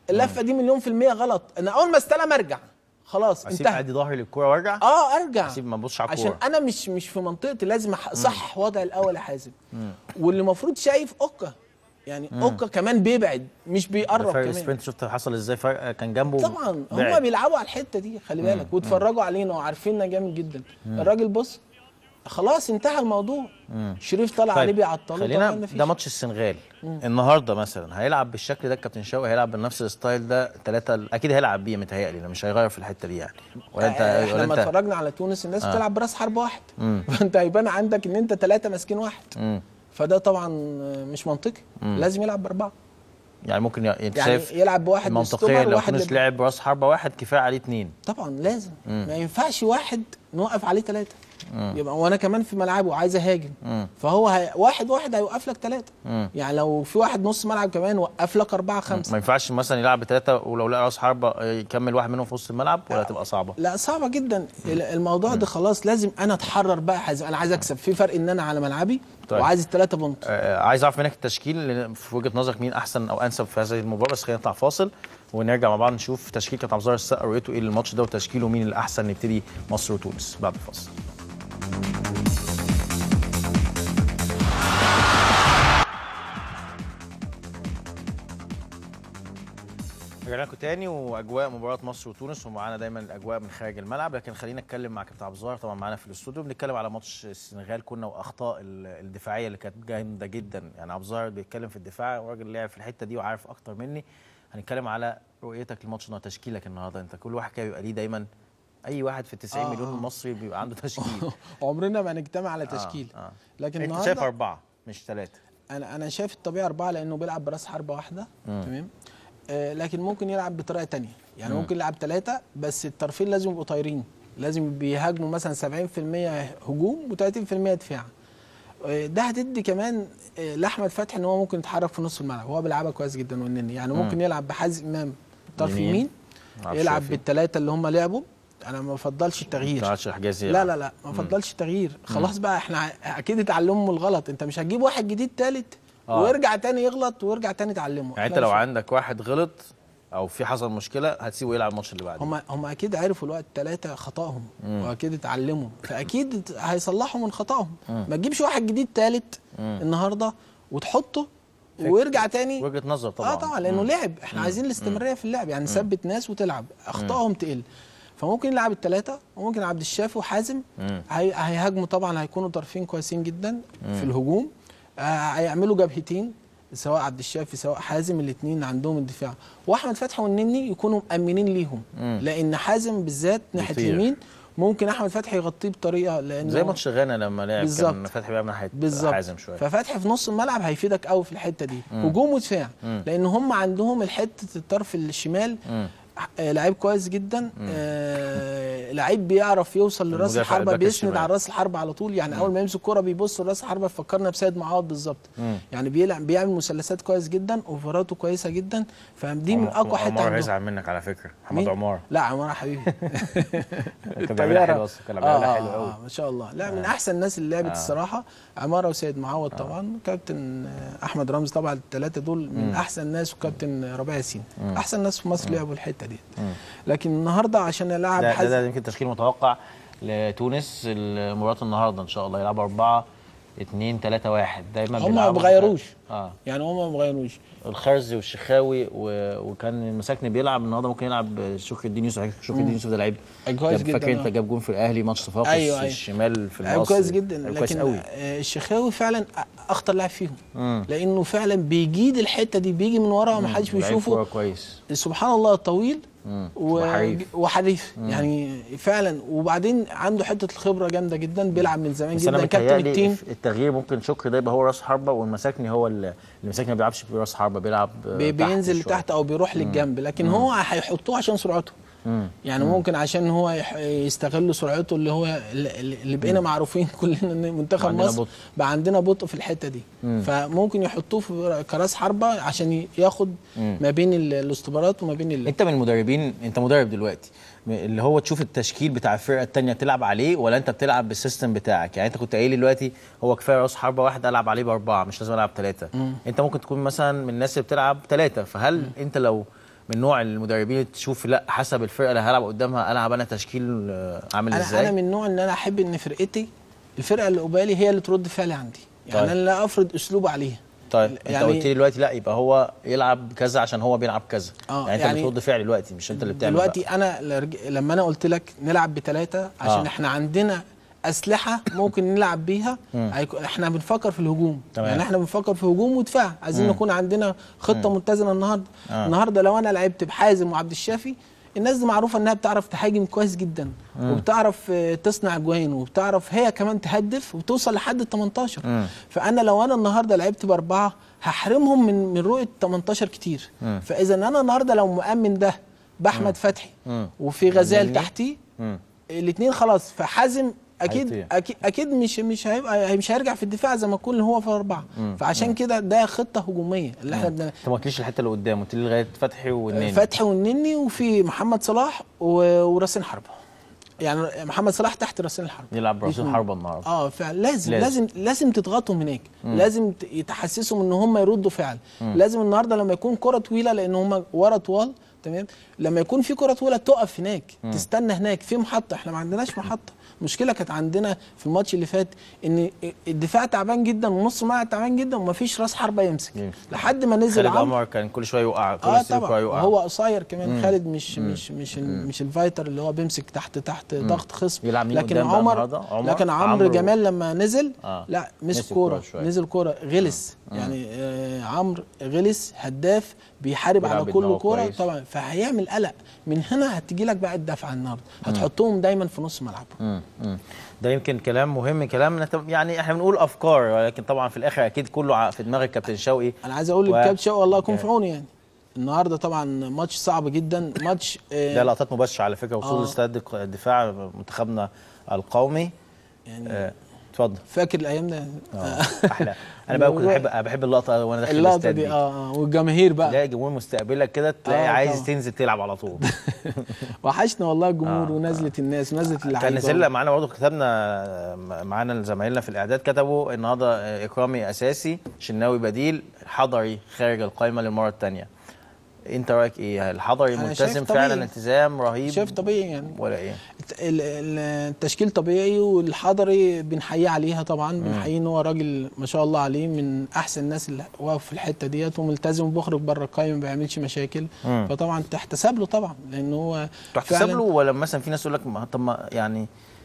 اللفه دي مليون في الميه غلط. انا اول ما استلم ارجع خلاص انتهى. اسيب ادي ظهري للكوره وارجع؟ اه ارجع، اسيب ما ابصش على الكوره عشان انا مش مش في منطقتي، لازم صح وضع الاول يا حازم. واللي المفروض شايف اوكا يعني مم. اوكا كمان بيبعد مش بيقرب كمان. سبرنت شفت حصل ازاي، فرق كان جنبه طبعا. هم بيلعبوا على الحته دي خلي بالك، واتفرجوا علينا وعارفيننا جامد جدا. مم. الراجل بص خلاص انتهى الموضوع. مم. شريف طلع طيب. عليه بيعطله. خلينا ده ماتش السنغال. مم. النهارده مثلا هيلعب بالشكل ده الكابتن شوقي، هيلعب بنفس الستايل ده ثلاثه اكيد هيلعب بيه متهيألي، مش هيغير في الحته دي يعني. ولا انت احنا لما اتفرجنا على تونس الناس آه. بتلعب براس حرب واحد، فانت هيبان عندك ان انت ثلاثه ماسكين واحد. مم. فده طبعا مش منطقي. مم. لازم يلعب باربعه. يعني ممكن يعني شايف يلعب بواحد منطقيا لو تونس لعب براس حربه واحد كفايه عليه اثنين. طبعا لازم. مم. ما ينفعش واحد نوقف عليه ثلاثه. يبقى وانا كمان في ملعبه وعايز اهاجم، فهو هي واحد واحد هيوقف لك ثلاثه. يعني لو في واحد نص ملعب كمان وقف لك اربعه خمسه. ما ينفعش مثلا يلعب بثلاثه ولو لقى راس حربه يكمل واحد منهم في وسط الملعب، ولا تبقى صعبه؟ لا صعبه جدا. الموضوع ده خلاص لازم انا اتحرر بقى. حازم انا عايز اكسب، في فرق ان انا على ملعبي. طيب. وعايز الثلاثه بونت. آه عايز اعرف منك التشكيل في وجهه نظرك مين احسن او انسب في هذه المباراه، بس خلينا نطلع فاصل ونرجع مع بعض نشوف تشكيل كابتن عبد الظاهر السقا رؤيته ايه للماتش ده وتشكيله مين الاحسن. نبتدي مصر وتونس بعد الفاصل. رجعنا لكم تاني واجواء مباراه مصر وتونس، ومعانا دايما الاجواء من خارج الملعب، لكن خلينا نتكلم مع كابتن عبد الظاهر طبعا معانا في الاستوديو. بنتكلم على ماتش السنغال كنا واخطاء الدفاعيه اللي كانت جامده جدا. يعني عبد الظاهر بيتكلم في الدفاع وراجل لعب في الحته دي وعارف اكتر مني. هنتكلم على رؤيتك للماتش النهارده، تشكيلك النهارده. انت كل واحد كده بيبقى ليه دايما اي واحد في التسعين آه. مليون مصري بيبقى عنده تشكيل. عمرنا ما هنجتمع على تشكيل. آه. آه. لكن انت شايف اربعه مش ثلاثه؟ انا انا شايف الطبيعي اربعه لانه بيلعب براس حربه واحده. تمام. آه لكن ممكن يلعب بطريقه ثانيه، يعني مم. ممكن يلعب ثلاثه بس الطرفين لازم يبقوا طايرين، لازم بيهاجموا مثلا سبعين في المية هجوم وثلاثين في المية دفاع. آه ده هتدي كمان آه لاحمد فتحي ان هو ممكن يتحرك في نص الملعب، هو بيلعبها كويس جدا والنني، يعني مم. ممكن يلعب بحازم امام طرف يمين، يلعب بالثلاثه اللي هم لعبوا. انا ما بفضلش التغيير. لا لا لا ما بفضلش التغيير. خلاص بقى احنا اكيد اتعلموا من الغلط. انت مش هتجيب واحد جديد ثالث آه. ويرجع تاني يغلط ويرجع تاني تعلمه. يعني انت لو عندك واحد غلط او في حصل مشكله هتسيبه يلعب الماتش اللي بعده. هم هم اكيد عرفوا الوقت ثلاثه خطاهم واكيد اتعلموا، فاكيد هيصلحوا من خطاهم. ما تجيبش واحد جديد ثالث النهارده وتحطه ويرجع تاني. وجهه نظر طبعا. اه طبعا لانه لعب، احنا مم. عايزين الاستمراريه في اللعب، يعني نثبت ناس وتلعب اخطائهم تقل. فممكن يلعب الثلاثه وممكن عبد الشافي وحازم هي... هيهاجموا طبعا، هيكونوا طرفين كويسين جدا مم. في الهجوم. هيعملوا جبهتين سواء عبد الشافي سواء حازم، الاثنين عندهم الدفاع، واحمد فتحي والنني يكونوا مأمنين ليهم. مم. لان حازم بالذات ناحيه اليمين ممكن احمد فتحي يغطيه بطريقه، لانه زي ماتش غانا لما لعب كان فتحي بيعمل ناحيه حازم شويه. ففتحي في نص الملعب هيفيدك قوي في الحته دي، هجوم ودفاع، لان هم عندهم الحته الطرف الشمال آه لعيب كويس جدا. آه لعيب بيعرف يوصل لراس الحربه، بيسند على راس الحربه على طول. يعني مم. اول ما يمسك الكوره بيبص لراس الحربه، فكرنا بسيد معوض بالظبط. يعني بيلعب بيعمل مثلثات كويس جدا، اوفراته كويسه جدا، فدي من اقوى حته. عمار هيزعل منك على فكره، محمد عمار. لا عمار حبيبي كان بيعملها حلو اصلا، كان بيعملها حلو قوي ما شاء الله. لا من احسن الناس اللي لعبت آه. الصراحه عماره وسيد معوض طبعا، كابتن احمد رمزي طبعا، الثلاثه دول من مم. احسن الناس، وكابتن ربيع ياسين احسن ناس في مصر لعبوا الحته دي. لكن النهارده عشان يلعب ده, ده, ده يمكن تشكيل متوقع لتونس المباراه النهارده ان شاء الله. يلعبوا أربعة اتنين تلاتة واحد دايما. هم ما بيغيروش اه يعني هم ما بيغيروش. الخرزي والشخاوي و... وكان المساكني بيلعب النهارده، ممكن يلعب شكر الدين يوسف. شكر الدين يوسف ده لعيب كويس جدا. فاكر انت جاب جون في الاهلي ماتش صفاقس. أيوة أيوة. الشمال في المقص كويس جدا، لكن قوي. الشخاوي فعلا اخطر لاعب فيهم. مم. لانه فعلا بيجيد الحته دي، بيجي من ورا وما حدش بيشوفه. كويس سبحان الله، طويل و... وحريف, وحريف. يعني فعلا. وبعدين عنده حته الخبره جامده جدا، بيلعب من زمان جدا، كابتن التيم. التغيير ممكن شكر ده يبقى هو راس حربه، والمساكني هو اللي المساكني ما بيلعبش براس حربه، بيلعب بي بينزل لتحت او بيروح مم. للجنب، لكن مم. هو هيحطوه عشان سرعته. مم. يعني مم. ممكن عشان هو يستغل سرعته، اللي هو اللي بقينا معروفين كلنا منتخب مصر بقى عندنا بطء في الحته دي. مم. فممكن يحطوه في كراس حربه عشان ياخد مم. ما بين الاستبارات وما بين. انت من المدربين، انت مدرب دلوقتي، اللي هو تشوف التشكيل بتاع الفرقه الثانيه تلعب عليه، ولا انت بتلعب بالسيستم بتاعك؟ يعني انت كنت قايل لي دلوقتي هو كفايه راس حربه واحد العب عليه باربعه، مش لازم العب ثلاثه. انت ممكن تكون مثلا من الناس اللي بتلعب ثلاثه، فهل مم. انت لو من نوع المدربين تشوف لا حسب الفرقه اللي هلعب قدامها العب انا تشكيل عامل أنا ازاي؟ انا من النوع ان انا احب ان فرقتي الفرقه اللي قبالي هي اللي ترد فعلي عندي، يعني طيب. انا لا افرض اسلوب عليها. طيب يعني انت قلت لي دلوقتي لا يبقى هو يلعب كذا عشان هو بيلعب كذا، آه يعني انت يعني بترد فعل دلوقتي مش انت اللي بتعمل دلوقتي بقى. انا لرج... لما انا قلت لك نلعب بثلاثه عشان آه. احنا عندنا اسلحه ممكن نلعب بيها. هيك... احنا بنفكر في الهجوم، تمام. يعني احنا بنفكر في هجوم ودفاع، عايزين مم. نكون عندنا خطه مم. متزنه النهارده. آه. النهارده لو انا لعبت بحازم وعبد الشافي، الناس دي معروفه انها بتعرف تهاجم كويس جدا، مم. وبتعرف تصنع جوان، وبتعرف هي كمان تهدف وتوصل لحد ال تمنتاشر. مم. فانا لو انا النهارده لعبت باربعه هحرمهم من من رؤيه تمنتاشر كتير. مم. فاذا انا النهارده لو مؤمن ده باحمد فتحي مم. وفي غزال مني. تحتيه، مم. الاثنين خلاص، فحازم اكيد هيطير. اكيد اكيد مش مش هيبقى مش هيرجع في الدفاع زي ما يكون هو في اربعه. مم. فعشان كده ده خطه هجوميه اللي احنا بدنا. انت ما قلتليش الحته اللي قدام، قلت لي لغايه فتحي والنني. فتحي والنني وفي محمد صلاح و- وراسين حربه، يعني محمد صلاح تحت راسين الحربه يلعب براسين حربه النهارده. اه فعلا لازم لازم. لازم لازم تضغطهم هناك. مم. لازم ت- تحسسهم ان هم يردوا فعل. مم. لازم النهارده لما يكون كره طويله، لان هم ورا طوال، تمام، لما يكون في كره طويله تقف هناك، مم. تستنى هناك في محطه. احنا ما عندناش محطه. مشكله كانت عندنا في الماتش اللي فات ان الدفاع تعبان جدا ونص الملعب تعبان جدا ومفيش راس حربه يمسك يمسك. لحد ما نزل خالد عمرو. عمر كان كل شويه يوقع، كل اه شويه طبعا يوقع. هو قصير كمان. مم. خالد مش مم. مش مش مم. مش الفايتر اللي هو بيمسك تحت تحت مم. ضغط خصم. يلعب مين لكن قدام بقى عمر, النهارده؟ عمر لكن عمرو عمرو جمال لما نزل آه. لا مسك مسك كوره، كورة شوية. نزل كوره غلس. مم. يعني آه عمرو غلس، هداف، بيحارب بيلعب على كل بدماغه كوره كويس. طبعا، فهيعمل قلق. من هنا هتجي لك بقى الدفعه النهارده، هتحطهم دايما في نص ملعبهم. مم. مم. ده يمكن كلام مهم، كلام نت- يعني احنا بنقول افكار، ولكن طبعا في الاخر اكيد كله ع- في دماغ الكابتن شوقي. انا عايز اقول و- للكابتن شوقي الله يكون في عونه. يعني النهارده طبعا ماتش صعب جدا، ماتش آه ده لقطات مباشره على فكره، وصول آه. استاد الدفاع منتخبنا القومي. يعني آه، اتفضل. فاكر الايام ده؟ اه احلى. انا بقى كنت بحب أنا بحب اللقطه وانا داخل اللقطه الاستاد دي. دي. اه اه والجماهير بقى تلاقي الجمهور مستقبلك كده، تلاقي آه، عايز طبعا. تنزل تلعب على طول. وحشنا والله الجمهور آه، ونزله الناس ونزله كان اللعيبه. نزل معانا برضه، كتبنا معانا زمايلنا في الاعداد كتبوا النهارده اكرامي اساسي، شناوي بديل، حضري خارج القائمه للمره الثانيه. انت رايك ايه؟ الحضري أنا شايف ملتزم طبيعي. فعلا التزام رهيب؟ شايف طبيعي يعني ولا ايه؟ ال- ال- التشكيل طبيعي، والحضري بنحييه عليها طبعا. بنحييه ان هو راجل ما شاء الله عليه، من احسن الناس اللي واقف في الحته ديت، وملتزم وبيخرج بره القايمه ما بيعملش مشاكل. مم. فطبعا تحتسب له طبعا، لان هو تحتسب له. ولا مثلا في ناس تقول لك ما- طب ما يعني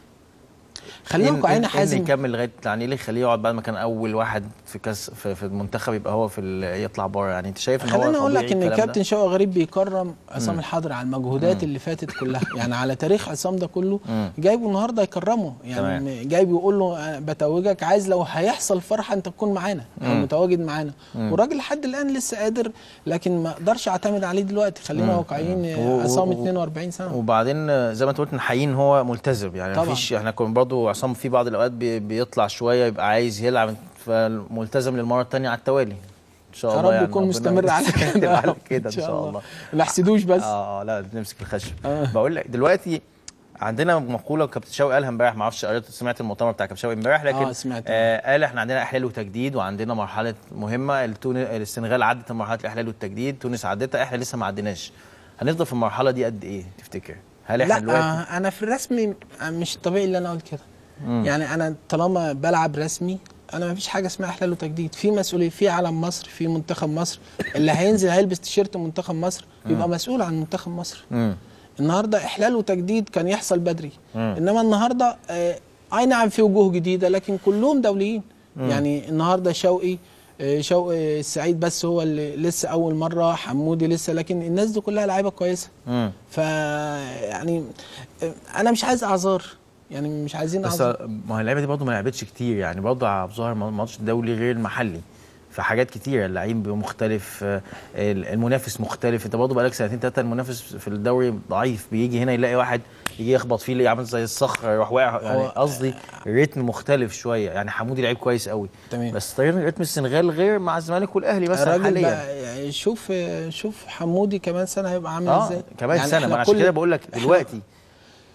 خلينا إن- واقعيين إن- إن حازم. يكمل لغايه، يعني ايه اللي يخليه يقعد بعد ما كان اول واحد في كاس في, في المنتخب يبقى هو في ال- يطلع بره؟ يعني انت شايف ان هو خليني اقول لك طبيعي ان الكلام ده؟ كابتن شوقي غريب بيكرم عصام مم. الحضري على المجهودات مم. اللي فاتت كلها، يعني على تاريخ عصام ده كله مم. جايبه النهارده يكرمه. يعني تمام. جايب يقول له أنا بتوجك، عايز لو هيحصل فرحه انت تكون معانا او مم. متواجد معانا. مم. والراجل لحد الان لسه قادر، لكن ما اقدرش اعتمد عليه دلوقتي. خلينا مم. واقعيين، و- و- عصام و- اتنين واربعين سنه. وبعدين زي ما انت قلت نحييه ان هو ملتزم، يعني طبعا. مفيش، احنا كنا برضه عصام في بعض الاوقات بي بيطلع شويه يبقى عايز يلعب، فملتزم للمره الثانيه على التوالي ان شاء يا الله. رب يعني يكون ربنا مستمر على كده. على كده ان شاء الله. ما نحسدوش بس. اه اه لا نمسك الخشب. آه. بقول لك دلوقتي عندنا مقوله كابتن شوقي قالها امبارح، ما اعرفش قريت سمعت المؤتمر بتاع كابتن شوقي امبارح، لكن آه، سمعت. آه قال احنا عندنا احلال وتجديد، وعندنا مرحله مهمه. التون... السنغال عدت مرحله الاحلال والتجديد، تونس عدتها، احنا لسه ما عديناش. هنفضل في المرحله دي قد ايه تفتكر؟ هل احنا لا دلوقتي آه انا في الرسمي مش طبيعي اللي انا اقول كده. مم. يعني انا طالما بلعب رسمي، انا ما فيش حاجه اسمها احلال وتجديد. في مسؤوليه، في علم مصر، في منتخب مصر. اللي هينزل هيلبس تيشيرت منتخب مصر يبقى مسؤول عن منتخب مصر. مم. النهارده احلال وتجديد كان يحصل بدري. مم. انما النهارده آه اي نعم في وجوه جديده، لكن كلهم دوليين. مم. يعني النهارده شوقي آه شوقي السعيد بس هو اللي لسه اول مره، حمودي لسه، لكن الناس دي كلها لعيبه كويسه. مم. ف يعني آه انا مش عايز اعذار، يعني مش عايزين بس اعذار. ما هي اللعيبه دي برضه ما لعبتش كتير، يعني برضه عبد الظاهر ماتش دولي غير المحلي، في حاجات كتيره اللعيب مختلف، آه، المنافس مختلف. انت برضه بقالك سنتين ثلاثه المنافس في الدوري ضعيف، بيجي هنا يلاقي واحد يجي يخبط فيه يلاقي عامل زي الصخر يروح واقع. يعني قصدي الريتم مختلف شويه. يعني حمودي لعيب كويس قوي تمام. بس تقريبا ريتم السنغال غير مع الزمالك والاهلي مثلا الراجل حاليا. بقى يعني شوف شوف حمودي كمان سنه هيبقى عامل اه ازاي. كمان يعني سنه، احنا ما عشان كل- كده بقول لك دلوقتي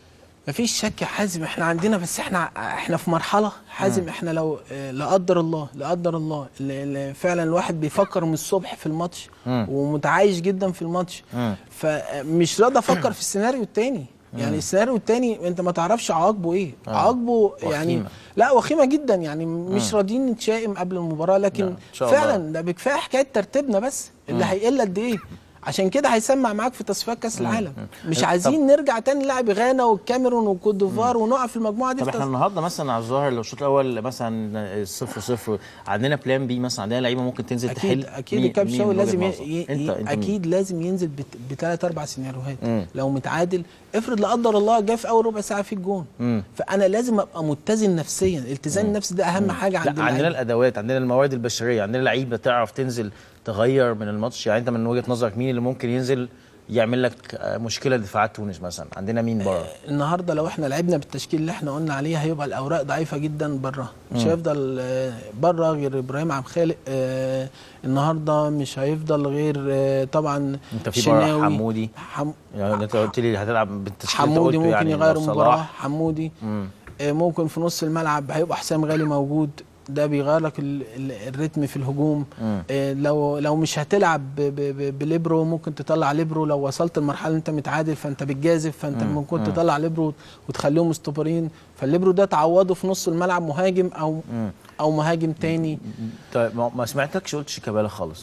مفيش شك يا حازم، احنا عندنا بس احنا احنا في مرحله حازم، احنا لو لا قدر الله لا قدر الله فعلا الواحد بيفكر من الصبح في الماتش ومتعايش جدا في الماتش، فمش راضي افكر في السيناريو الثاني. يعني السيناريو الثاني انت ما تعرفش عواقبه ايه، آه. عواقبه يعني وخيمة. لا وخيمه جدا، يعني مش راضيين نتشائم قبل المباراه، لكن فعلا ده بكفايه حكايه ترتيبنا بس اللي هيقل قد ايه، عشان كده هيسمع معاك في تصفيات كاس العالم. مش عايزين نرجع تاني نلعب غانا والكاميرون والكوت ديفوار ونقع في المجموعه دي. طب احنا النهارده مثلا على الظاهر لو الشوط الاول مثلا صفر صفر عندنا بلان بي مثلا، عندنا لعيبه ممكن تنزل أكيد تحل. اكيد الكابتن شوقي لازم ي... ي... انت انت اكيد مين؟ لازم ينزل بثلاث اربع سيناريوهات. لو متعادل افرض لا قدر الله جه في اول ربع ساعه في الجون، فانا لازم ابقى متزن نفسيا. الاتزان النفسي ده اهم مم. حاجه عندنا. عندنا الادوات، عندنا الموارد البشريه، عندنا لعيبه تعرف تنزل تغير من الماتش. يعني انت من وجهه نظرك مين اللي ممكن ينزل يعمل لك مشكله لدفاعات تونس مثلا؟ عندنا مين بره؟ النهارده لو احنا لعبنا بالتشكيل اللي احنا قلنا عليه هيبقى الاوراق ضعيفه جدا بره، مش هيفضل بره غير ابراهيم عبد الخالق. اه النهارده مش هيفضل غير اه طبعا انت في بره حمودي حم... يعني انت قلت لي هتلعب بالتشكيل، حمودي ممكن يعني يغير المباراه. حمودي اه ممكن في نص الملعب هيبقى حسام غالي موجود، ده بيغير لك الريتم في الهجوم. إيه لو لو مش هتلعب بليبرو ممكن تطلع ليبرو، لو وصلت لمرحله انت متعادل فانت بتجازف، فانت مم. ممكن مم. تطلع ليبرو وتخليهم مستوبرين، فالليبرو ده تعوضه في نص الملعب مهاجم او مم. او مهاجم تاني. طيب ما سمعتكش قلت شيكابالا خالص،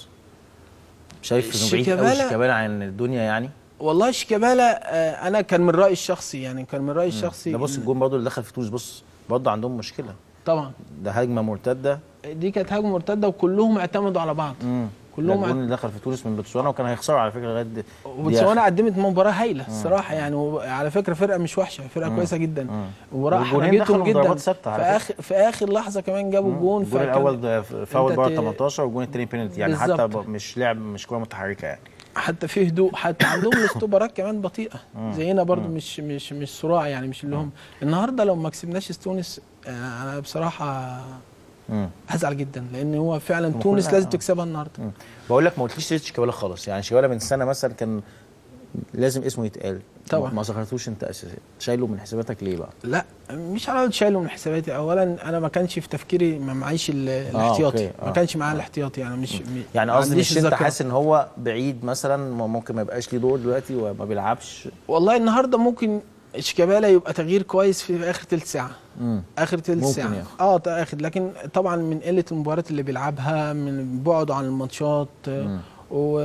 شايف انه بعيد قوي شيكابالا عن الدنيا يعني؟ والله شيكابالا آه انا كان من رايي الشخصي، يعني كان من رايي الشخصي ده. بص الجون برضه اللي دخل في تونس، بص برضه عندهم مشكله طبعا، ده هجمه مرتده، دي كانت هجمه مرتده وكلهم اعتمدوا على بعض. امم كلهم الجون اللي دخل في تونس من بوتسوانا وكان هيخسروا على فكره لغايه بوتسوانا قدمت مباراه هايله الصراحه يعني، وعلى فكره فرقه مش وحشه، فرقه مم. كويسه جدا، مباراه حرجتهم جدا في اخر في اخر لحظه كمان جابوا الجون. الجون الاول فاول بره تمنتاشر والجون الثاني بينالتي، يعني بالزبط. حتى مش لعب مش كوره متحركه يعني، حتى في هدوء، حتى عندهم الاستوبرات كمان بطيئه زينا برضو، مش مش مش صراع يعني، مش اللي هم النهارده لو ما كسبناش تونس انا بصراحه مم. هزعل جدا، لان هو فعلا تونس لازم تكسبها النهارده. بقول لك ما قلتليش سيره شيكابالا خالص، يعني شيكابالا من سنه مثلا كان لازم اسمه يتقال طبعا، ما ذكرتوش انت اساسا، شايله من حساباتك ليه بقى؟ لا مش على شايله من حساباتي، اولا انا ما كانش في تفكيري، ما معيش الاحتياطي، آه، آه، ما كانش معايا الاحتياطي يعني، مش يعني قصدي مش انت حاسس ان هو بعيد مثلا ممكن ما يبقاش ليه دور دلوقتي وما بيلعبش؟ والله النهارده ممكن شيكابالا يبقى تغيير كويس في اخر ثلث ساعه، مم. اخر ثلث ساعه يعني. اه اخر، لكن طبعا من قله المباريات اللي بيلعبها، من بعده عن الماتشات، و...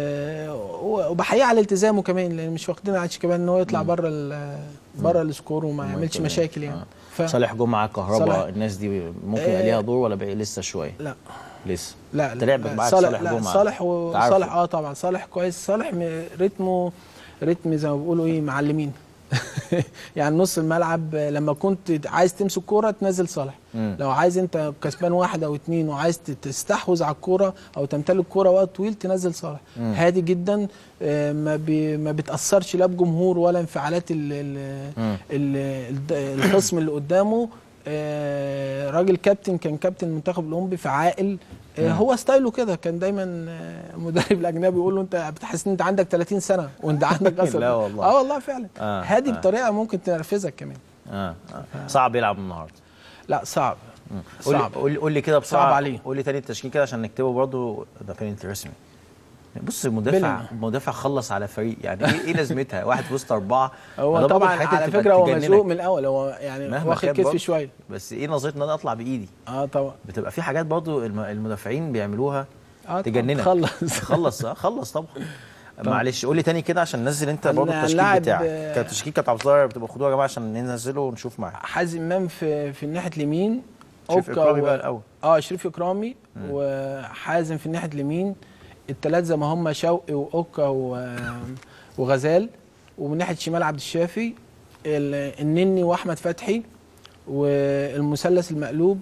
وبحقيقه على التزامه كمان، لان مش واخدين على شيكابالا ان هو يطلع بره بره السكور وما يعملش مشاكل يعني. آه. ف... صالح جمعه كهرباء الناس دي ممكن يبقى ليها دور ولا بقى لسه شويه؟ لا لسه لا انت لعبك معاك صالح جمعه. صالح وصالح اه طبعا صالح كويس، صالح رتمه رتم زي ما بيقولوا ايه معلمين يعني نص الملعب لما كنت عايز تمسك كوره تنزل صالح، مم. لو عايز انت كسبان واحد او اتنين وعايز تستحوذ على الكوره او تمتلك كوره وقت طويل تنزل صالح. مم. هادي جدا، ما بي ما بتاثرش لا بجمهور ولا انفعالات ال ال ال الخصم اللي قدامه. راجل كابتن، كان كابتن المنتخب الاولمبي، فعاقل. هو ستايله كده، كان دايما المدرب الاجنبي يقول له انت بتحس ان انت عندك ثلاثين سنه وانت عندك اصلا. لا والله اه والله فعلا. آه هادي آه بطريقه ممكن تنرفزك كمان. اه, آه. صعب يلعب النهارده؟ لا صعب. صعب. قول لي قول لي كده بسرعه، صعب عليه. قول لي تاني التشكيل كده عشان نكتبه برضه، ده كان رسمي. بص المدافع المدافع خلص على فريق، يعني ايه ايه لازمتها؟ واحد في وسط اربعه. هو طبعا على فكره هو مزوق من الاول، هو يعني واخد كتف شويه، بس ايه نظرتي ان انا اطلع بايدي؟ اه طبعا بتبقى في حاجات برضه المدافعين بيعملوها آه تجننك. خلص خلص اه خلص طبعا. معلش قول لي تاني كده عشان ننزل انت برضه التشكيل بتاعك. كانت التشكيل كانت عبد الظاهر، بتبقى خدوها يا جماعه عشان ننزله ونشوف معاه. حازم امام في في الناحيه اليمين، شريف اكرامي بقى الاول. اه شريف اكرامي وحازم في الناحيه اليمين، الثلاث زي ما هم شوقي واوكا وغزال، ومن ناحيه الشمال عبد الشافي، النني واحمد فتحي، والمثلث المقلوب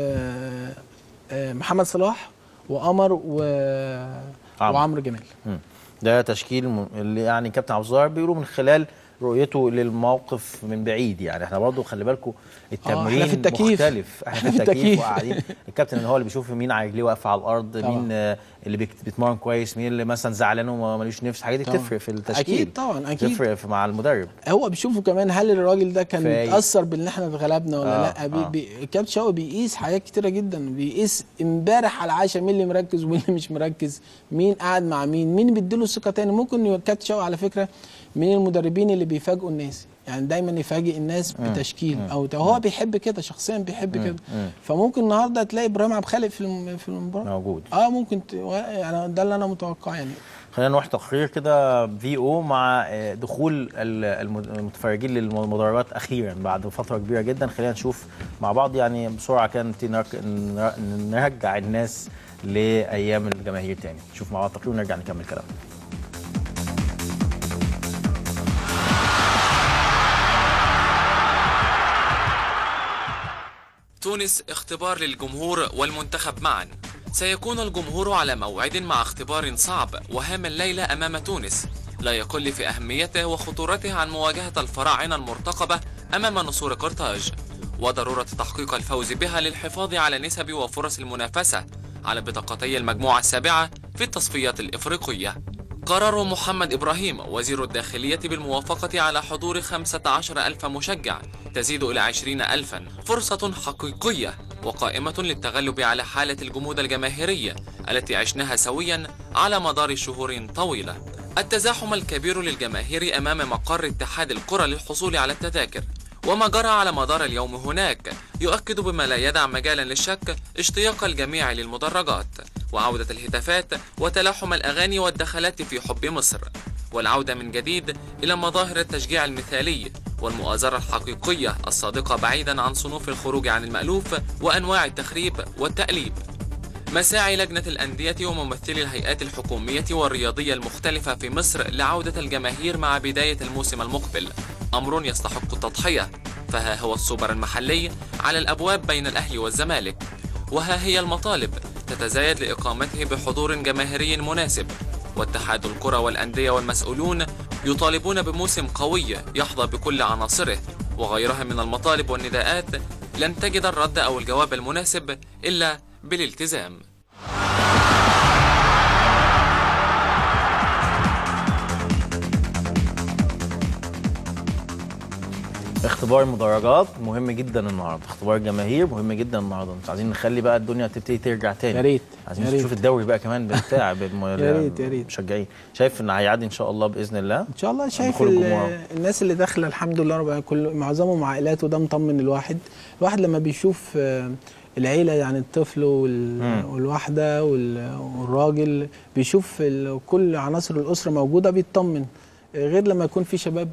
محمد صلاح وقمر وعمرو جمال. ده تشكيل اللي يعني كابتن عبد الظاهر بيقولوا من خلال رؤيته للموقف من بعيد. يعني احنا برضه خلي بالكم التمرين احنا في التكييف. مختلف، احنا في التكييف وقاعدين الكابتن اللي هو اللي بيشوف مين رجليه واقفه على الارض، طبعا. مين اللي بيتمرن كويس، مين اللي مثلا زعلان ومالوش نفس، الحاجات دي بتفرق في التشكيل. اكيد طبعا اكيد بتفرق مع المدرب. هو بيشوفوا كمان هل الراجل ده كان متاثر بان احنا اتغلبنا ولا آه لا. بي آه. بي الكابتن شوقي بيقيس حاجات كتيره جدا، بيقيس امبارح على العشاء مين اللي مركز ومين اللي مش مركز، مين قاعد مع مين، مين بيديله ثقه تاني. ممكن الكابتن شوقي على فكره من المدربين اللي بيفاجئوا الناس، يعني دايما يفاجئ الناس بتشكيل مم. او هو بيحب كده شخصيا، بيحب كده. فممكن النهارده تلاقي ابراهيم عبد الخالق في في المباراه موجود. اه ممكن ت... يعني ده اللي انا متوقعه. يعني خلينا نروح تقرير كده في او مع دخول المتفرجين للمدرجات اخيرا بعد فتره كبيره جدا. خلينا نشوف مع بعض يعني بسرعه كانت نرجع الناس لايام الجماهير تاني. نشوف مع بعض تقرير ونرجع نكمل كلامنا. تونس اختبار للجمهور والمنتخب معا. سيكون الجمهور على موعد مع اختبار صعب وهام الليلة أمام تونس، لا يقل في أهميته وخطورته عن مواجهة الفراعنة المرتقبة أمام نسور قرطاج، وضرورة تحقيق الفوز بها للحفاظ على نسب وفرص المنافسة على بطاقتي المجموعة السابعة في التصفيات الإفريقية. قرار محمد إبراهيم وزير الداخلية بالموافقة على حضور خمسة عشر ألف مشجع تزيد إلى عشرين ألفا فرصة حقيقية وقائمة للتغلب على حالة الجمود الجماهيرية التي عشناها سويا على مدار شهور طويلة. التزاحم الكبير للجماهير أمام مقر اتحاد القرى للحصول على التذاكر وما جرى على مدار اليوم هناك يؤكد بما لا يدع مجالا للشك اشتياق الجميع للمدرجات وعودة الهتافات وتلاحم الأغاني والدخلات في حب مصر، والعودة من جديد إلى مظاهر التشجيع المثالي والمؤازرة الحقيقية الصادقة بعيدا عن صنوف الخروج عن المألوف وأنواع التخريب والتأليب. مساعي لجنة الأندية وممثلي الهيئات الحكومية والرياضية المختلفة في مصر لعودة الجماهير مع بداية الموسم المقبل أمر يستحق التضحية، فها هو السوبر المحلي على الأبواب بين الأهلي والزمالك، وها هي المطالب تتزايد لإقامته بحضور جماهيري مناسب، واتحاد الكرة والأندية والمسؤولون يطالبون بموسم قوي يحظى بكل عناصره، وغيرها من المطالب والنداءات لن تجد الرد أو الجواب المناسب إلا بالالتزام. اختبار المدرجات مهم جدا النهارده، اختبار الجماهير مهم جدا النهارده. مش عايزين نخلي بقى الدنيا تبتدي ترجع تاني، يا ريت عايزين نشوف الدوري بقى كمان بتاع يا ريت يا ريت مشجعين. شايف ان هيعدي ان شاء الله باذن الله؟ ان شاء الله. شايف الناس اللي داخله الحمد لله رب كل معظمهم عائلات، وده مطمن الواحد. الواحد لما بيشوف العيله يعني الطفل والواحده والراجل بيشوف كل عناصر الاسره موجوده بيطمن، غير لما يكون في شباب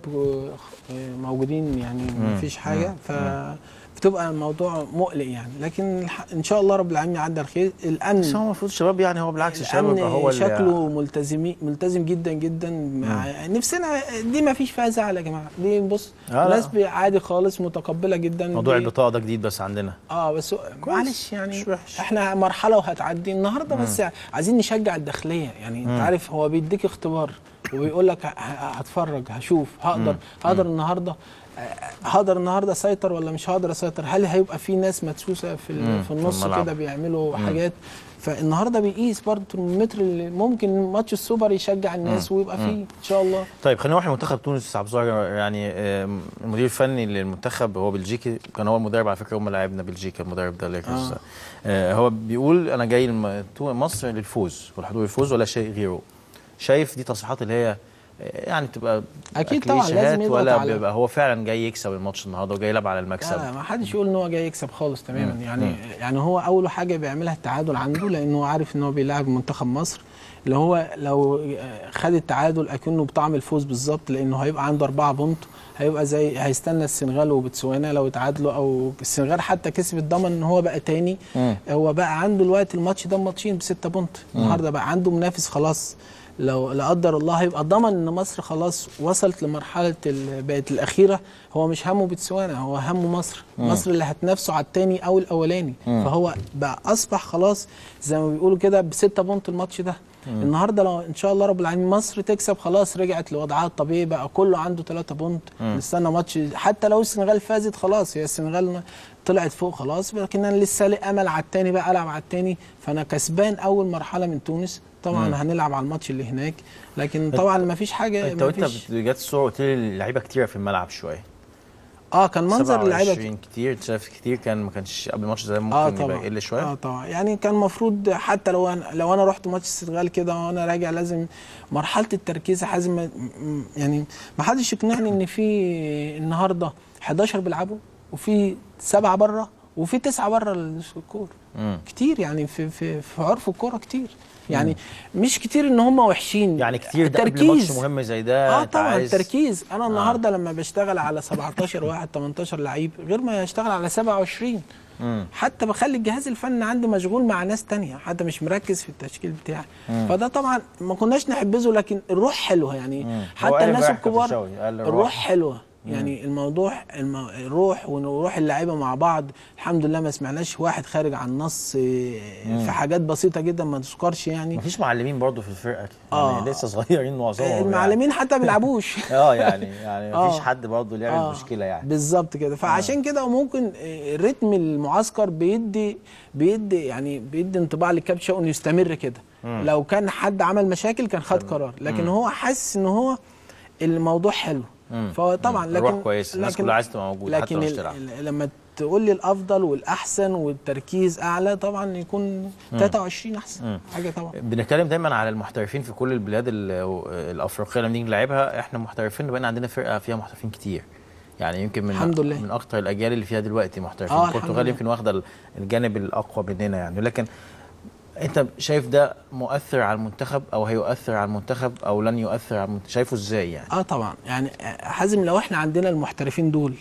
موجودين يعني ما فيش حاجه، فبتبقى الموضوع مقلق يعني. لكن ان شاء الله رب العالمين يعدي الخير. الامن بس هو المفروض الشباب يعني هو بالعكس الشباب هو شكله ملتزم ملتزم جدا جدا. نفسنا دي ما فيش فيها زعل يا جماعه، دي بص الناس عادي خالص متقبله جدا. موضوع البطاقه ده جديد بس عندنا اه بس معلش يعني احنا مرحله وهتعدي النهارده. بس عايزين نشجع الداخليه يعني. انت عارف هو بيديك اختبار وبيقول لك هتفرج هشوف هقدر مم. هقدر النهارده هقدر النهارده اسيطر ولا مش هقدر اسيطر. هل هيبقى في ناس مدسوسه في في النص كده بيعملوا مم. حاجات. فالنهارده بيقيس برضه المتر اللي ممكن ماتش السوبر يشجع الناس مم. ويبقى فيه ان شاء الله. طيب خلينا نروح لمنتخب تونس. عبد الظاهر يعني المدير الفني للمنتخب هو بلجيكي، كان هو المدرب على فكره، هم لاعبنا بلجيكا المدرب ده ليكرز. آه. هو بيقول انا جاي مصر للفوز والحضور الفوز ولا شيء غيره. شايف دي تصريحات اللي هي يعني تبقى اكيد طبعا لازم يضغط ولا على بيبقى هو فعلا جاي يكسب الماتش النهارده وجاي يلعب على المكسب؟ لا ما حدش يقول ان هو جاي يكسب خالص تماما. مم. يعني مم. يعني هو اول حاجه بيعملها التعادل عنده، لانه عارف ان هو بيلاعب منتخب مصر اللي هو لو خد التعادل اكنه بطعم الفوز بالظبط، لانه هيبقى عنده أربعة بونت، هيبقى زي هيستنى السنغال وبتسوانا لو اتعادلوا، او السنغال حتى كسبت ضمن ان هو بقى تاني. مم. هو بقى عنده الوقت الماتش ده ماتشين بستة بونت النهارده، بقى عنده منافس خلاص. لو لا قدر الله هيبقى ضمن ان مصر خلاص وصلت لمرحله بقت الاخيره. هو مش همه بتسوانا، هو همه مصر. مم. مصر اللي هتنافسه على الثاني او الاولاني. مم. فهو بقى اصبح خلاص زي ما بيقولوا كده بستة بونت الماتش ده. النهارده لو ان شاء الله رب العالمين مصر تكسب خلاص رجعت لوضعها الطبيعي، بقى كله عنده ثلاثة بونت، نستنى ماتش حتى لو السنغال فازت خلاص، هي السنغال طلعت فوق خلاص، لكن انا لسه لي امل على الثاني بقى العب على الثاني، فانا كسبان اول مرحله من تونس طبعا. مم. هنلعب على الماتش اللي هناك، لكن طبعا ما فيش حاجه. انت وانت جت الصوره قلت لي اللعيبه كتيره في الملعب شويه. اه كان منظر اللعيبه كتير، شايف كتير، كان ما كانش قبل الماتش زي ممكن آه يبقى يقل شويه. اه طبعا يعني كان المفروض حتى لو انا لو انا رحت ماتش السنغال كده وانا راجع لازم مرحله التركيز حازم، يعني ما حدش يقنعني ان في النهارده حداشر بيلعبوا وفي سبعه بره وفي تسعه بره الكوره، كتير يعني في في في عرف الكوره كتير يعني. مم. مش كتير ان هم وحشين يعني، كتير ده قبل ماتش مهم زي ده. اه طبعا عايز... التركيز. انا النهارده آه. لما بشتغل على سبعتاشر واحد تمنتاشر لعيب غير ما اشتغل على سبعة وعشرين. مم. حتى بخلي الجهاز الفني عندي مشغول مع ناس تانية، حتى مش مركز في التشكيل بتاعي. مم. فده طبعا ما كناش نحبذه، لكن الروح حلوه يعني. مم. حتى الناس الكبار الروح حلوه يعني. الموضوع المو... الروح وروح اللعيبه مع بعض الحمد لله، ما سمعناش واحد خارج عن النص في حاجات بسيطه جدا ما تذكرش يعني. مفيش معلمين برضو في الفرقه يعني. آه. لسه صغيرين معظمهم المعلمين يعني. حتى ما بيلعبوش اه يعني يعني مفيش آه. حد برضو اللي يعمل آه. مشكله يعني. بالظبط كده. فعشان كده ممكن رتم المعسكر بيدي بيدي يعني بيدي انطباع للكابتن انه يستمر كده. لو كان حد عمل مشاكل كان خد قرار، لكن مم. هو حاسس ان هو الموضوع حلو. فطبعا لكن روح كويس، الناس كلها عايزه تبقى موجوده حتى مش تلعب. لما تقول لي الافضل والاحسن والتركيز اعلى طبعا يكون تلاتة وعشرين احسن. مم. حاجه طبعا. بنتكلم دايما على المحترفين في كل البلاد الافريقيه لما نيجي نلعبها، احنا محترفين بقينا عندنا فرقه فيها محترفين كتير يعني. يمكن من الحمد لله من اكتر الاجيال اللي فيها دلوقتي محترفين. آه البرتغال يمكن واخده الجانب الاقوى مننا يعني. لكن انت شايف ده مؤثر على المنتخب او هيؤثر على المنتخب او لن يؤثر على المنتخب؟ شايفه ازاي يعني؟ اه طبعا يعني حازم، لو احنا عندنا المحترفين دول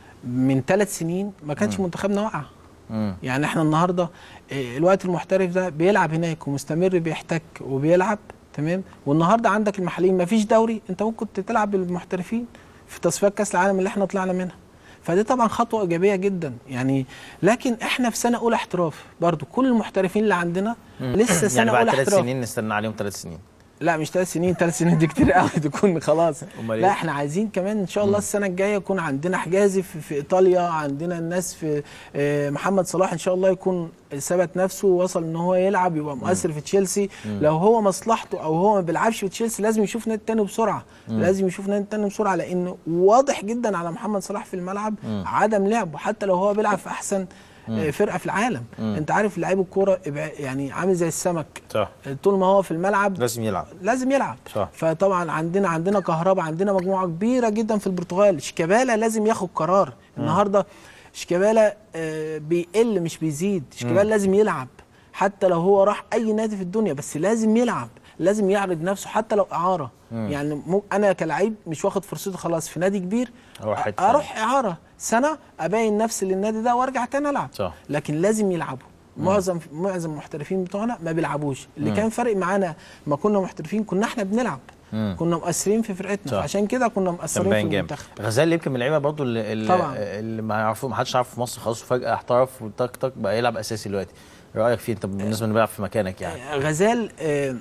من ثلاث سنين ما كانش منتخبنا واقع. يعني احنا النهارده الوقت المحترف ده بيلعب هناك ومستمر بيحتك وبيلعب تمام، والنهارده عندك المحليين ما فيش دوري، انت ممكن تلعب بالمحترفين في تصفيات كاس العالم اللي احنا طلعنا منها. فدي طبعا خطوه ايجابيه جدا يعني. لكن احنا في سنه اولى احتراف برضو، كل المحترفين اللي عندنا مم. لسه سنه يعني اولى احتراف. يعني بعد ثلاث سنين نستنى عليهم ثلاث سنين؟ لا مش ثلاث سنين، ثلاث سنين دي كتير قوي تكون خلاص. لا احنا عايزين كمان ان شاء الله مم. السنه الجايه يكون عندنا حجازي في, في ايطاليا، عندنا الناس في اه محمد صلاح ان شاء الله يكون ثبت نفسه ووصل ان هو يلعب يبقى مؤثر مم. في تشيلسي. مم. لو هو مصلحته او هو ما بيلعبش في تشيلسي لازم يشوف نادي تاني بسرعه. مم. لازم يشوف نادي تاني بسرعه، لانه واضح جدا على محمد صلاح في الملعب مم. عدم لعبه حتى لو هو بيلعب في احسن مم. فرقه في العالم. مم. انت عارف لعيب الكوره يعني عامل زي السمك. صح. طول ما هو في الملعب لازم يلعب لازم يلعب. صح. فطبعا عندنا عندنا كهرباء، عندنا مجموعه كبيره جدا في البرتغال. شيكابالا لازم ياخد قرار. مم. النهارده شيكابالا آه بيقل مش بيزيد. شيكابالا لازم يلعب حتى لو هو راح اي نادي في الدنيا، بس لازم يلعب، لازم يعرض نفسه حتى لو اعاره. مم. يعني انا كلاعب مش واخد فرصتي خلاص في نادي كبير اروح, أروح اعاره سنه ابين نفسي للنادي ده وارجع تاني العب. صح. لكن لازم يلعبوا. مم. معظم معظم المحترفين بتوعنا ما بيلعبوش. اللي مم. كان فارق معانا ما كنا محترفين كنا احنا بنلعب. مم. كنا مؤثرين في فرقتنا، عشان كده كنا مؤثرين في المنتخب. غزال يمكن من اللعيبه برضه اللي, اللي ما يعرفوه ما حدش عارفه في مصر خلاص، وفجاه احترف وتك تك بقى يلعب اساسي دلوقتي. رايك فيه انت بالنسبه انه بيلعب في مكانك يعني؟ غزال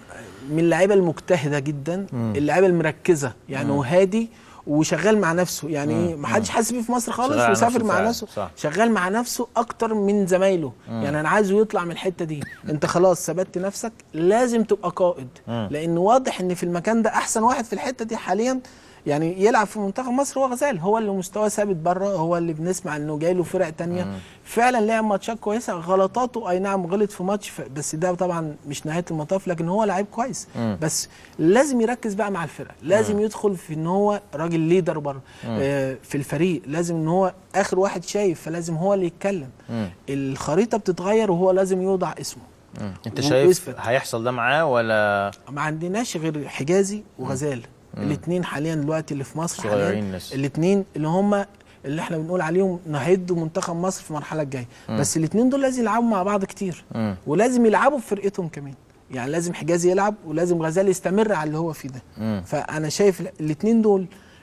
من اللعيبه المجتهده جدا، اللعيبه المركزه يعني، وهادي وشغال مع نفسه يعني. ما حدش حاسس بيه في مصر خالص، وسافر مع نفسه. صح. شغال مع نفسه اكتر من زمايله. مم. يعني انا عايزه يطلع من الحته دي. انت خلاص ثبتت نفسك، لازم تبقى قائد. مم. لان واضح ان في المكان ده احسن واحد في الحته دي حاليا يعني يلعب في منتخب مصر هو غزال. هو اللي مستواه ثابت بره، هو اللي بنسمع انه جاي له فرق تانية. مم. فعلا لعب ماتشات كويسه. غلطاته اي نعم غلط في ماتش، بس ده طبعا مش نهايه المطاف، لكن هو لعيب كويس. مم. بس لازم يركز بقى مع الفرقه، لازم مم. يدخل في ان هو راجل ليدر بره آه في الفريق، لازم ان هو اخر واحد شايف، فلازم هو اللي يتكلم. مم. الخريطه بتتغير وهو لازم يوضع اسمه. مم. انت شايف هيحصل ده معاه ولا؟ ما عندناش غير حجازي وغزال. الاثنين حاليا دلوقتي اللي في مصر حاليا، الاثنين اللي هم اللي احنا بنقول عليهم نهدوا منتخب مصر في المرحله الجايه. بس الاثنين دول لازم يلعبوا مع بعض كتير. مم. ولازم يلعبوا في فرقتهم كمان يعني. لازم حجازي يلعب ولازم غزال يستمر على اللي هو فيه ده. مم. فانا شايف الاثنين دول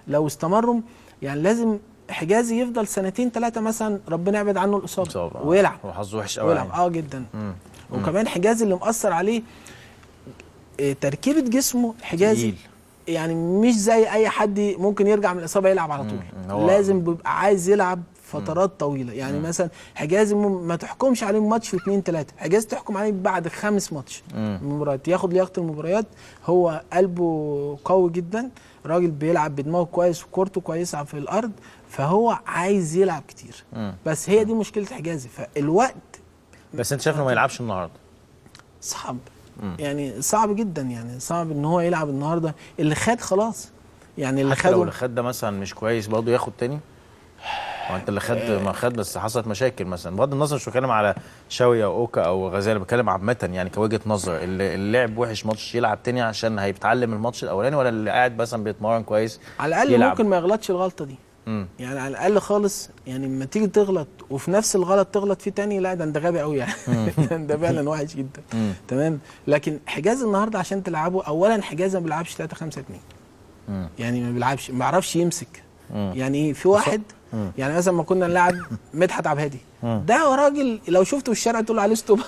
لو استمروا يعني لازم حجازي يفضل سنتين ثلاثه مثلا، ربنا يبعد عنه الاصابه ويلعب. هو حظه وحش قوي ويلعب اه جدا. مم. وكمان حجازي اللي مأثر عليه تركيبه جسمه حجازي يعني مش زي اي حد ممكن يرجع من الاصابه يلعب على طول، لازم بيبقى عايز يلعب فترات طويله. يعني مم. مثلا حجازي ما تحكمش عليه ماتش في اتنين تلاته، حجازي تحكم عليه بعد خمس ماتش مباريات، ياخد لياقه المباريات. هو قلبه قوي جدا، راجل بيلعب بدماغه كويس وكورته كويسه في الارض، فهو عايز يلعب كتير. مم. بس هي دي مشكله حجازي، فالوقت. بس انت شايف انه ما يلعبش النهارده؟ صعب. مم. يعني صعب جدا، يعني صعب ان هو يلعب النهارده. اللي خد خلاص، يعني اللي حتى لو اللي خد ده مثلا مش كويس برضه ياخد تاني. وانت اللي خد ما خد بس حصلت مشاكل مثلا، بغض النظر مش بتكلم على شاوي او اوكا او غزال، بتكلم عامه يعني كوجهه نظر. اللي اللعب وحش ماتش يلعب تاني عشان هيتعلم الماتش الاولاني، ولا اللي قاعد مثلا بيتمرن كويس على الاقل يلعب. ممكن ما يغلطش الغلطه دي. مم. يعني على الاقل خالص، يعني لما تيجي تغلط وفي نفس الغلط تغلط فيه تاني، لا ده انت غبي قوي يعني. ده فعلا وحش جدا. مم. تمام. لكن حجاز النهارده عشان تلعبه، اولا حجاز ما بيلعبش تلاته خمسه اتنين. مم. يعني ما بيلعبش، ما بيعرفش يمسك. مم. يعني ايه، في واحد مم. يعني مثلا ما كنا نلعب مدحت عبد الهادي، ده راجل لو شفته في الشارع تقول عليه ستوبن.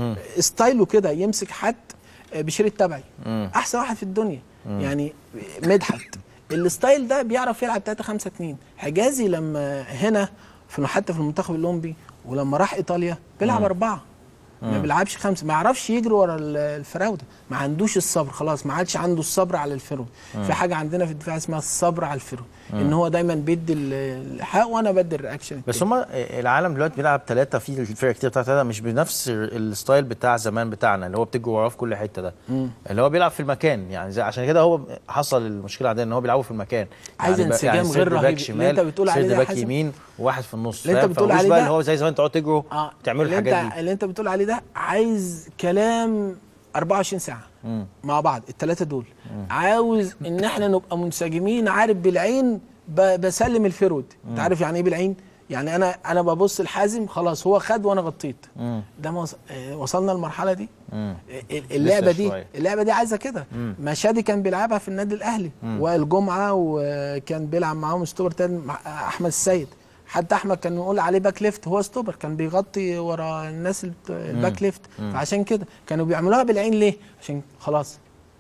ستايله كده يمسك حد بشير التبعي، احسن واحد في الدنيا. مم. يعني مدحت الستايل ده بيعرف يلعب تلاته خمسه اتنين. حجازي لما هنا في حتى في المنتخب الاولمبي ولما راح ايطاليا بيلعب اربعه، ما بيلعبش خمسه، ما يعرفش يجري ورا الفراوده، ما عندوش الصبر، خلاص ما عادش عنده الصبر على الفرود. في حاجه عندنا في الدفاع اسمها الصبر على الفرود، ان هو دايما بيدي الحق وانا بدي الرياكشن. بس هما العالم دلوقتي بيلعب ثلاثه، في الفرق كتير بتاع ثلاثه، مش بنفس الستايل بتاع زمان بتاعنا اللي هو بتجري وراه في كل حته ده. مم. اللي هو بيلعب في المكان، يعني زي عشان كده هو حصل المشكله عندنا ان هو بيلعبوا في المكان. عايز يعني انسجام يعني غير رهيب. اللي انت بتقول عليه ده باك يمين وواحد في النص، اللي انت بتقول عليه ده اللي هو زي زمان تقعد تجروا آه. تعملوا الحاجات دي. اللي انت بتقول عليه ده عايز كلام اربعه وعشرين ساعه مم. مع بعض الثلاثه دول. مم. عاوز ان احنا نبقى منسجمين، عارف بالعين بسلم الفرود. انت عارف يعني ايه بالعين؟ يعني انا انا ببص الحازم خلاص هو خد وانا غطيت. مم. ده وصلنا للمرحله دي. مم. اللعبه دي شوية. اللعبه دي عايزه كده. مشادي كان بيلعبها في النادي الاهلي، والجمعه وكان بيلعب معاهم ستوبر تاني احمد السيد. حتى احمد كان يقول عليه باك ليفت، هو ستوبر كان بيغطي ورا الناس الباك ليفت. فعشان كده كانوا بيعملوها بالعين ليه؟ عشان خلاص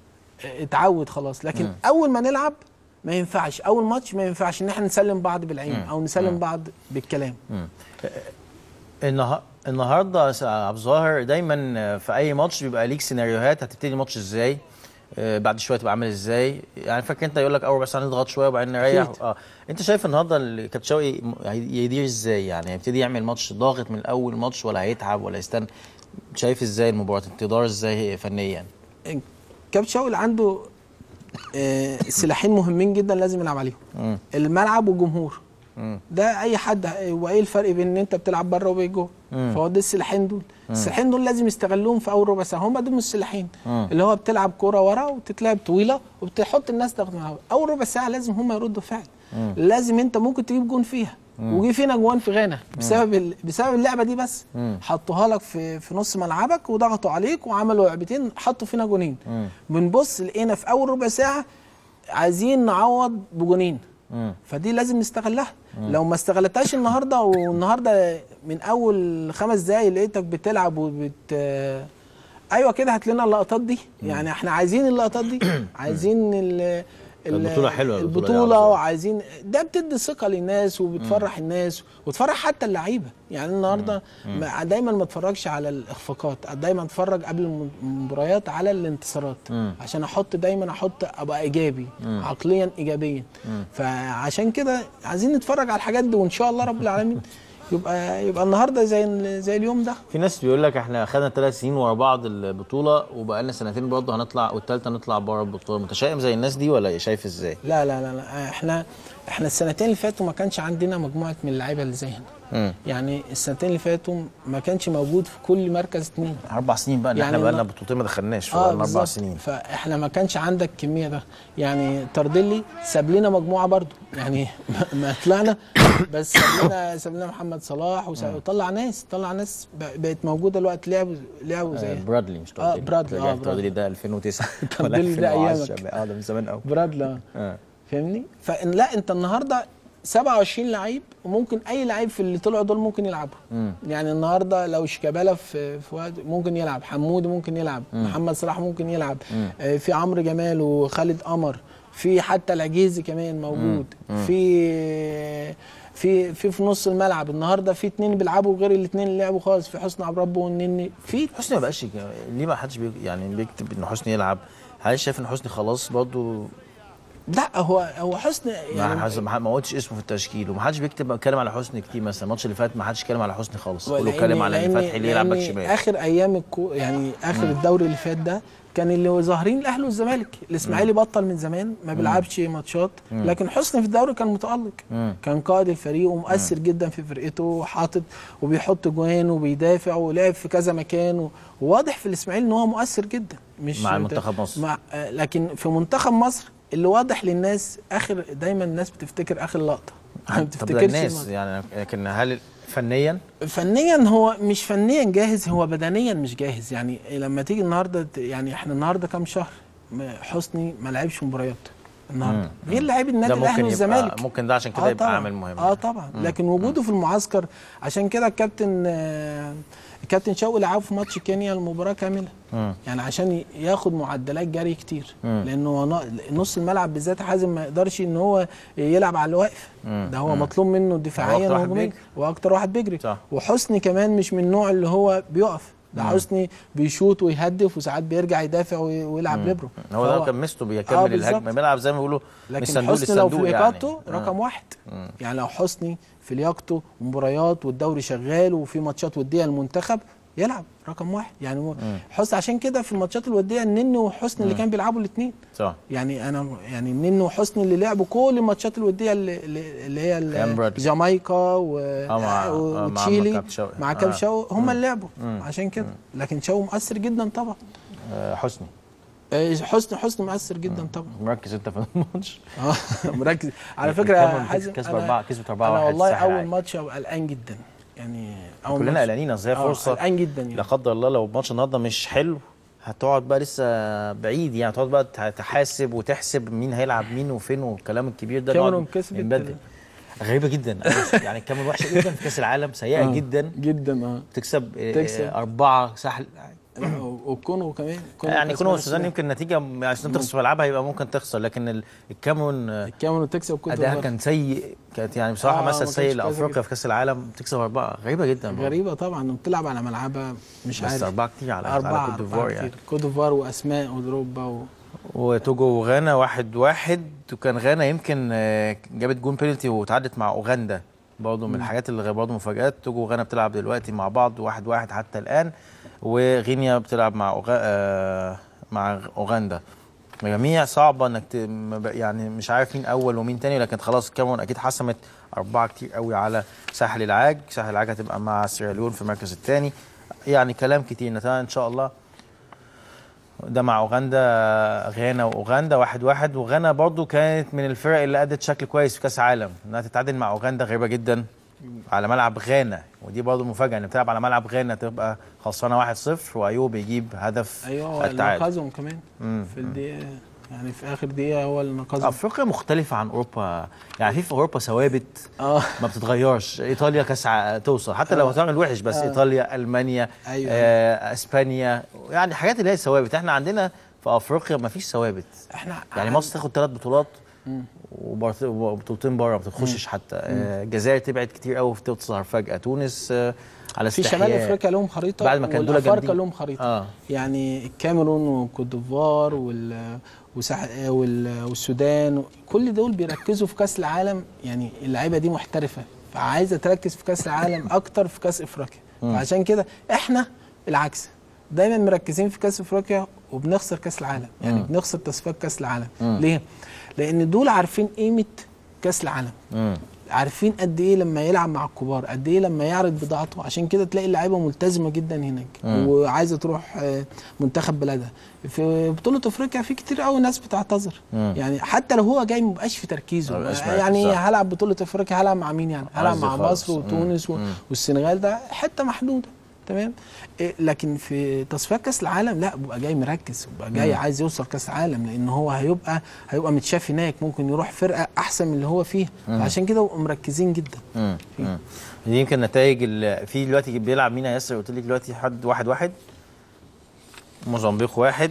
اتعود خلاص. لكن مم. اول ما نلعب ما ينفعش، اول ماتش ما ينفعش ان احنا نسلم بعض بالعين مم. او نسلم مم. بعض بالكلام. النهارده النهارده عبد الظاهر دايما في اي ماتش بيبقى ليك سيناريوهات، هتبتدي الماتش ازاي، آه بعد شويه تبقى عامل ازاي. يعني فاكر انت يقول لك اول بس هنضغط شويه وبعدين نريح. اه انت شايف النهارده كابتن شوقي يدير ازاي؟ يعني هيبتدي يعمل ماتش ضاغط من اول ماتش ولا هيتعب ولا يستنى؟ شايف ازاي المباراه تدار ازاي فنيا؟ كابتن شوقي عنده آه سلاحين مهمين جدا لازم يلعب عليهم. مم. الملعب والجمهور. مم. ده اي حد. وايه الفرق بين ان انت بتلعب بره وبين جوه؟ فهو ده السلاحين دول. مم. السلاحين دول لازم يستغلوهم في اول ربع ساعه، هم دول السلاحين. مم. اللي هو بتلعب كوره ورا وتتلعب طويله وبتحط الناس ضغط معاهم. اول ربع ساعه لازم هم يردوا فعل. مم. لازم انت ممكن تجيب جون فيها. وجي فينا جوان في غانا بسبب ال... بسبب اللعبه دي بس. مم. حطوها لك في في نص ملعبك وضغطوا عليك وعملوا لعبتين حطوا فينا جونين. بنبص لقينا في اول ربع ساعه عايزين نعوض بجونين. مم. فدي لازم نستغلها. مم. لو ما استغلتهاش النهارده، والنهارده من اول خمس دقايق لقيتك بتلعب وبت ايوه كده هات لنا اللقطات دي. مم. يعني احنا عايزين اللقطات دي. عايزين ال... البطوله حلوه، البطوله وعايزين ده بتدي ثقه للناس وبتفرح الناس وتفرح حتى اللعيبه. يعني النهارده دايما ما اتفرجش على الاخفاقات، دايما اتفرج قبل المباريات على الانتصارات. مم. عشان احط دايما احط ابقى ايجابي. مم. عقليا ايجابيا. مم. فعشان كده عايزين نتفرج على الحاجات دي، وان شاء الله رب العالمين يبقى يبقى النهارده زي زي اليوم ده. في ناس بيقول لك احنا خدنا ثلاث سنين ورا بعض البطوله وبقى لنا سنتين برضه هنطلع والثالثه نطلع بره البطوله، متشائم زي الناس دي ولا شايف ازاي؟ لا لا لا, لا. احنا احنا السنتين اللي فاتوا ما كانش عندنا مجموعه من اللعيبه اللي زي هنا. يعني السنتين اللي فاتوا ما كانش موجود في كل مركز اثنين. اربع سنين بقى، يعني احنا بقى لنا بطولتين ما دخلناش في آه اربع سنين. فاحنا ما كانش عندك الكميه ده. يعني تردلي ساب لنا مجموعه برضه، يعني ما طلعنا بس ساب لنا ساب لنا محمد صلاح وطلع ناس طلع ناس بقت موجوده دلوقتي لعبوا لعبوا زي برادلي مش اه برادلي اه برادلي ده الفين وتسعه ولا الفين وعشره اه ده من زمان قوي برادلي اه فاهمني. فان لا انت النهارده سبعة وعشرين لعيب وممكن اي لعيب في اللي طلعوا دول ممكن يلعبوا. يعني النهارده لو شيكابالا في في وقت ممكن يلعب، حمودي ممكن يلعب، مم. محمد صلاح ممكن يلعب، آه في عمرو جمال وخالد قمر، في حتى العجيزي كمان موجود، مم. في في في في نص الملعب النهارده في اتنين بيلعبوا غير الاثنين اللي لعبوا خالص، في حسني عبد ربه والنني. في حسني ما بقاش ليه ما حدش بي يعني بيكتب ان حسني يلعب؟ هل شايف ان حسني خلاص برضه؟ لا هو هو حسني يعني ما ما قلتش اسمه في التشكيل وما حدش بيكتب اتكلم على حسني كتير. مثلا الماتش اللي فات ما حدش اتكلم على حسني خالص، كله اتكلم على اللي فتحي اللي يلعب باك شمال. اخر ايام الكو يعني اخر مم. الدوري اللي فات ده كان اللي ظاهرين الاهلي والزمالك. الاسماعيلي بطل من زمان ما بيلعبش ماتشات، لكن حسني في الدوري كان متالق، مم. كان قائد الفريق ومؤثر مم. جدا في فرقته، وحاطط وبيحط جوان وبيدافع ولعب في كذا مكان، وواضح في الاسماعيلي ان هو مؤثر جدا. مش مع منتخب مصر مع لكن في منتخب مصر اللي واضح للناس اخر دايما الناس بتفتكر اخر لقطه ما بتفتكرش الناس يعني. لكن هل فنيا فنيا هو مش فنيا جاهز، هو بدنيا مش جاهز. يعني لما تيجي النهارده يعني احنا النهارده كام شهر حسني ما لعبش مباريات النهارده غير لاعبي النادي الاهلي والزمالك. ممكن ده عشان كده آه يبقى عامل مهم. اه طبعا مم. لكن وجوده مم. في المعسكر عشان كده الكابتن آه الكابتن شوقي لعبه في ماتش كينيا المباراه كامله، مم. يعني عشان ياخد معدلات جري كتير، مم. لانه نص الملعب بالذات حازم ما يقدرش ان هو يلعب على الواقف، ده هو مم. مطلوب منه دفاعيا وهجوميا واكتر واحد بيجري. صح. وحسني كمان مش من النوع اللي هو بيقف، ده حسني بيشوط ويهدف وساعات بيرجع يدافع ويلعب ليبرو. هو ده كان ميزته بيكمل آه الهجمه، بيلعب زي ما بيقولوا من الصندوق للصندوق. لكن حسني لو في لياقته يعني. رقم واحد مم. يعني لو حسني في لياقته ومباريات والدوري شغال وفي ماتشات وديه المنتخب يلعب رقم واحد يعني. حسني عشان كده في الماتشات الوديه النني وحسني اللي كان بيلعبوا الاثنين. صح. يعني انا يعني النني وحسني اللي لعبوا كل الماتشات الوديه اللي, اللي هي جامايكا و... آه وتشيلي مع كاب شوقي هم اللي لعبوا عشان كده. لكن شوقي مؤثر جدا طبعا. آه حسني حسني حسني مؤثر جدا طبعا. مركز انت في الماتش؟ اه مركز على فكره. كسب اربعه كسبت اربعه واحد. انا والله اول ماتش قلقان جدا يعني. كلنا قلقانين، اصل هي فرصه قلقان جدا يعني. لا قدر الله لو الماتش النهارده مش حلو هتقعد بقى لسه بعيد يعني، هتقعد بقى تحاسب وتحسب مين هيلعب مين وفين والكلام الكبير ده. كاميرون كسبت غريبه جدا يعني. الكاميرون وحشه جدا في كاس العالم، سيئه آه. جدا جدا. اه تكسب, تكسب. اربعه سهل. والكونغو كمان يعني كونغو والسودان يمكن النتيجه عشان تخسر في ملعبها يبقى ممكن تخسر، لكن الكاميرون الكاميرون تكسب كوت ديفوار. ده كان سيء، كانت يعني بصراحه آه مثل سيء لافريقيا في كاس العالم تكسب اربعه. غريبه جدا برضه. غريبه طبعا وبتلعب على ملعبها مش عارف. بس اربعه كتير على على كوت ديفوار يعني. كوت ديفوار واسماء ودروبا و... وتوجو وغانا واحد واحد. وكان غانا يمكن جابت جون بينالتي وتعادلت مع اوغندا برضه من الحاجات اللي برضه مفاجآت. توجو وغانا بتلعب دلوقتي مع بعض واحد واحد حتى الان، وغينيا بتلعب مع أوغ... آه... مع اوغندا. جميع صعبه انك ت... يعني مش عارف مين اول ومين تاني، لكن خلاص الكاميرون اكيد حسمت اربعه كتير قوي على ساحل العاج. ساحل العاج هتبقى مع سيراليون في المركز الثاني. يعني كلام كتير. نتمنى ان شاء الله. ده مع اوغندا، غانا واوغندا واحد واحد. وغانا برضو كانت من الفرق اللي ادت شكل كويس في كاس العالم، انها تتعادل مع اوغندا غريبه جدا على ملعب غانا. ودي برضو مفاجاه ان بتلعب على ملعب غانا تبقى خسرانه واحد صفر وايوب يجيب هدف ايوه التعادل. نقذهم كمان مم. في الدقيقه يعني في اخر دقيقه هو اللي نقذهم. افريقيا مختلفه عن اوروبا يعني. في في اوروبا ثوابت اه ما بتتغيرش. ايطاليا كاس توصل حتى لو هتعمل وحش، بس آه. ايطاليا، المانيا، أيوة. آه، اسبانيا، يعني حاجات اللي هي ثوابت. احنا عندنا في افريقيا ما فيش ثوابت. احنا يعني مصر تاخد ثلاث بطولات وبطولتين بره ما بتخشش حتى. الجزائر تبعد كتير قوي تظهر فجاه. تونس آه على في شمال افريقيا لهم خريطه بعد ما كان دول افريقيا لهم خريطه آه. يعني الكاميرون وكوت ديفوار وال وسح... وال... والسودان كل دول بيركزوا في كاس العالم. يعني اللعيبه دي محترفه فعايزه تركز في كاس العالم اكتر في كاس افريقيا. فعشان كده احنا العكس دايما مركزين في كاس افريقيا وبنخسر كاس العالم. يعني م. بنخسر تصفيات كاس العالم. م. ليه؟ لان دول عارفين قيمه كاس العالم. م. عارفين قد ايه لما يلعب مع الكبار، قد ايه لما يعرض بضاعته. عشان كده تلاقي اللعيبه ملتزمه جدا هناك م. وعايزه تروح منتخب بلادها. في بطوله افريقيا في كتير قوي ناس بتعتذر. يعني حتى لو هو جاي ما بقاش في تركيزه. يعني هلعب بطوله افريقيا هلعب مع مين يعني؟ هلعب مع مصر وتونس والسنغال، ده حته محدوده. تمام. إيه لكن في تصفيات كاس العالم لا، بيبقى جاي مركز، بيبقى جاي مم. عايز يوصل كاس العالم، لان هو هيبقى هيبقى متشاف هناك، ممكن يروح فرقه احسن من اللي هو فيها، عشان كده بيبقوا مركزين جدا. امم دي يمكن نتائج في دلوقتي بيلعب مين يا ياسر؟ قلت لك دلوقتي حد واحد واحد، موزمبيق واحد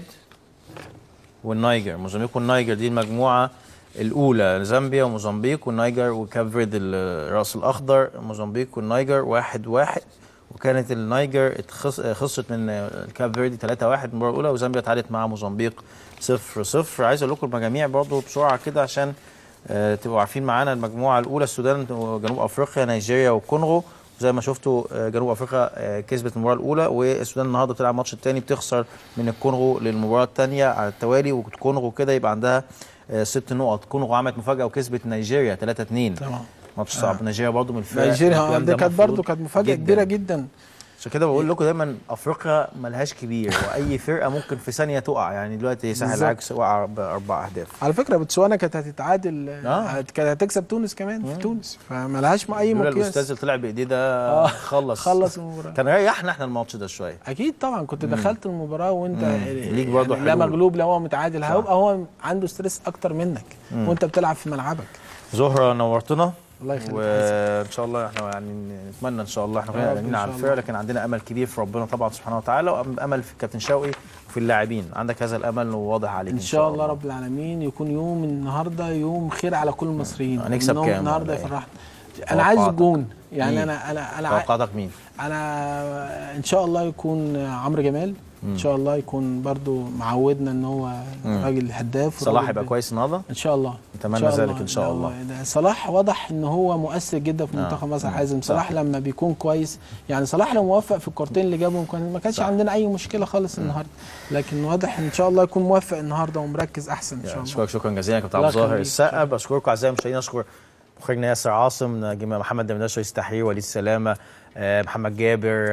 والنيجر. موزمبيق والنيجر دي المجموعه الاولى، زامبيا وموزمبيق والنيجر وكاب فيرد الراس الاخضر. موزمبيق والنيجر واحد واحد، وكانت النيجر خسرت من الكاب فيردي ثلاثة واحد المباراه الاولى، وزامبيا تعادلت مع موزمبيق صفر صفر. عايز اقول لكم المجاميع برضو بسرعه كده عشان آه تبقوا عارفين معانا. المجموعه الاولى السودان وجنوب افريقيا نيجيريا والكونغو، زي ما شفتوا آه جنوب افريقيا آه كسبت المباراه الاولى، والسودان النهارده بتلعب الماتش الثاني بتخسر من الكونغو للمباراه الثانيه على التوالي، والكونغو كده يبقى عندها آه ست نقط. كونغو عملت مفاجاه وكسبت نيجيريا ثلاثة اثنين. تمام، ماتش صعب. آه. نيجيريا برضو من الفرق، نيجيريا دي كانت برضو كانت مفاجاه كبيره جدا. عشان كده بقول لكم دايما افريقيا ملهاش كبير، واي فرقه ممكن في ثانيه تقع. يعني دلوقتي ساحل العكس وقع باربع اهداف. على فكره بوتسوانا كانت هتتعادل، آه. كانت هتكسب تونس كمان في تونس، فملهاش اي مقياس. الاستاذ اللي طلع بايديه ده آه. خلص خلص المباراه، كان ريحنا احنا الماتش ده شويه. اكيد طبعا، كنت دخلت مم. المباراه وانت ليك برضه يعني لا مغلوب لا هو متعادل، هيبقى هو عنده ستريس اكتر منك مم. وانت بتلعب في ملعبك. زهره نورتنا، الله يخليك، وان شاء الله احنا يعني نتمنى ان شاء الله احنا كنا قاعدين على الفرقه، لكن عندنا امل كبير في ربنا طبعا سبحانه وتعالى، وامل في الكابتن شوقي وفي اللاعبين. عندك هذا الامل وواضح عليك ان شاء الله رب العالمين. يكون يوم النهارده يوم خير على كل المصريين. هنكسب كام النهارده يفرحنا؟ انا عايز جون يعني. مين؟ انا انا انا توقعاتك مين؟ انا ان شاء الله يكون عمرو جمال، ان شاء الله يكون برضو معودنا ان هو راجل هداف. صلاح يبقى كويس النهارده ان شاء الله، نتمنى ذلك ان شاء الله. صلاح واضح ان هو مؤثر جدا في منتخب مصر. حازم صلاح لما بيكون كويس، يعني صلاح لو موفق في الكورتين اللي جابهم ما كانش عندنا اي مشكله خالص النهارده، لكن واضح ان شاء الله يكون موفق النهارده ومركز احسن ان شاء الله. اشكرك شكرا جزيلا كابتن عبد الظاهر السقا. بشكركم اعزائي المشاهدين، اشكر مخرجنا ياسر عاصم، جماعه محمد دمداش رئيس التحرير، وليد سلامه، محمد جابر،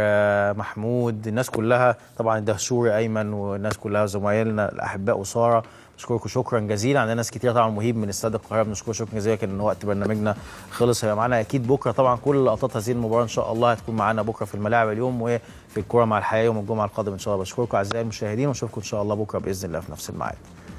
محمود، الناس كلها طبعا، الدهشوري ايمن، والناس كلها زمايلنا الاحباء وساره. بشكركم شكرا جزيلا. عندنا ناس كتير طبعا، مهيب من استاد القاهره بنشكره شكرا جزيلا، كان وقت برنامجنا خلص. هيبقى معانا اكيد بكره طبعا كل لقطات هذه المباراه ان شاء الله هتكون معانا بكره في الملاعب اليوم، وفي الكوره مع الحياه يوم الجمعه القادم ان شاء الله. بشكركم اعزائي المشاهدين، ونشوفكم ان شاء الله بكره باذن الله في نفس الميعاد.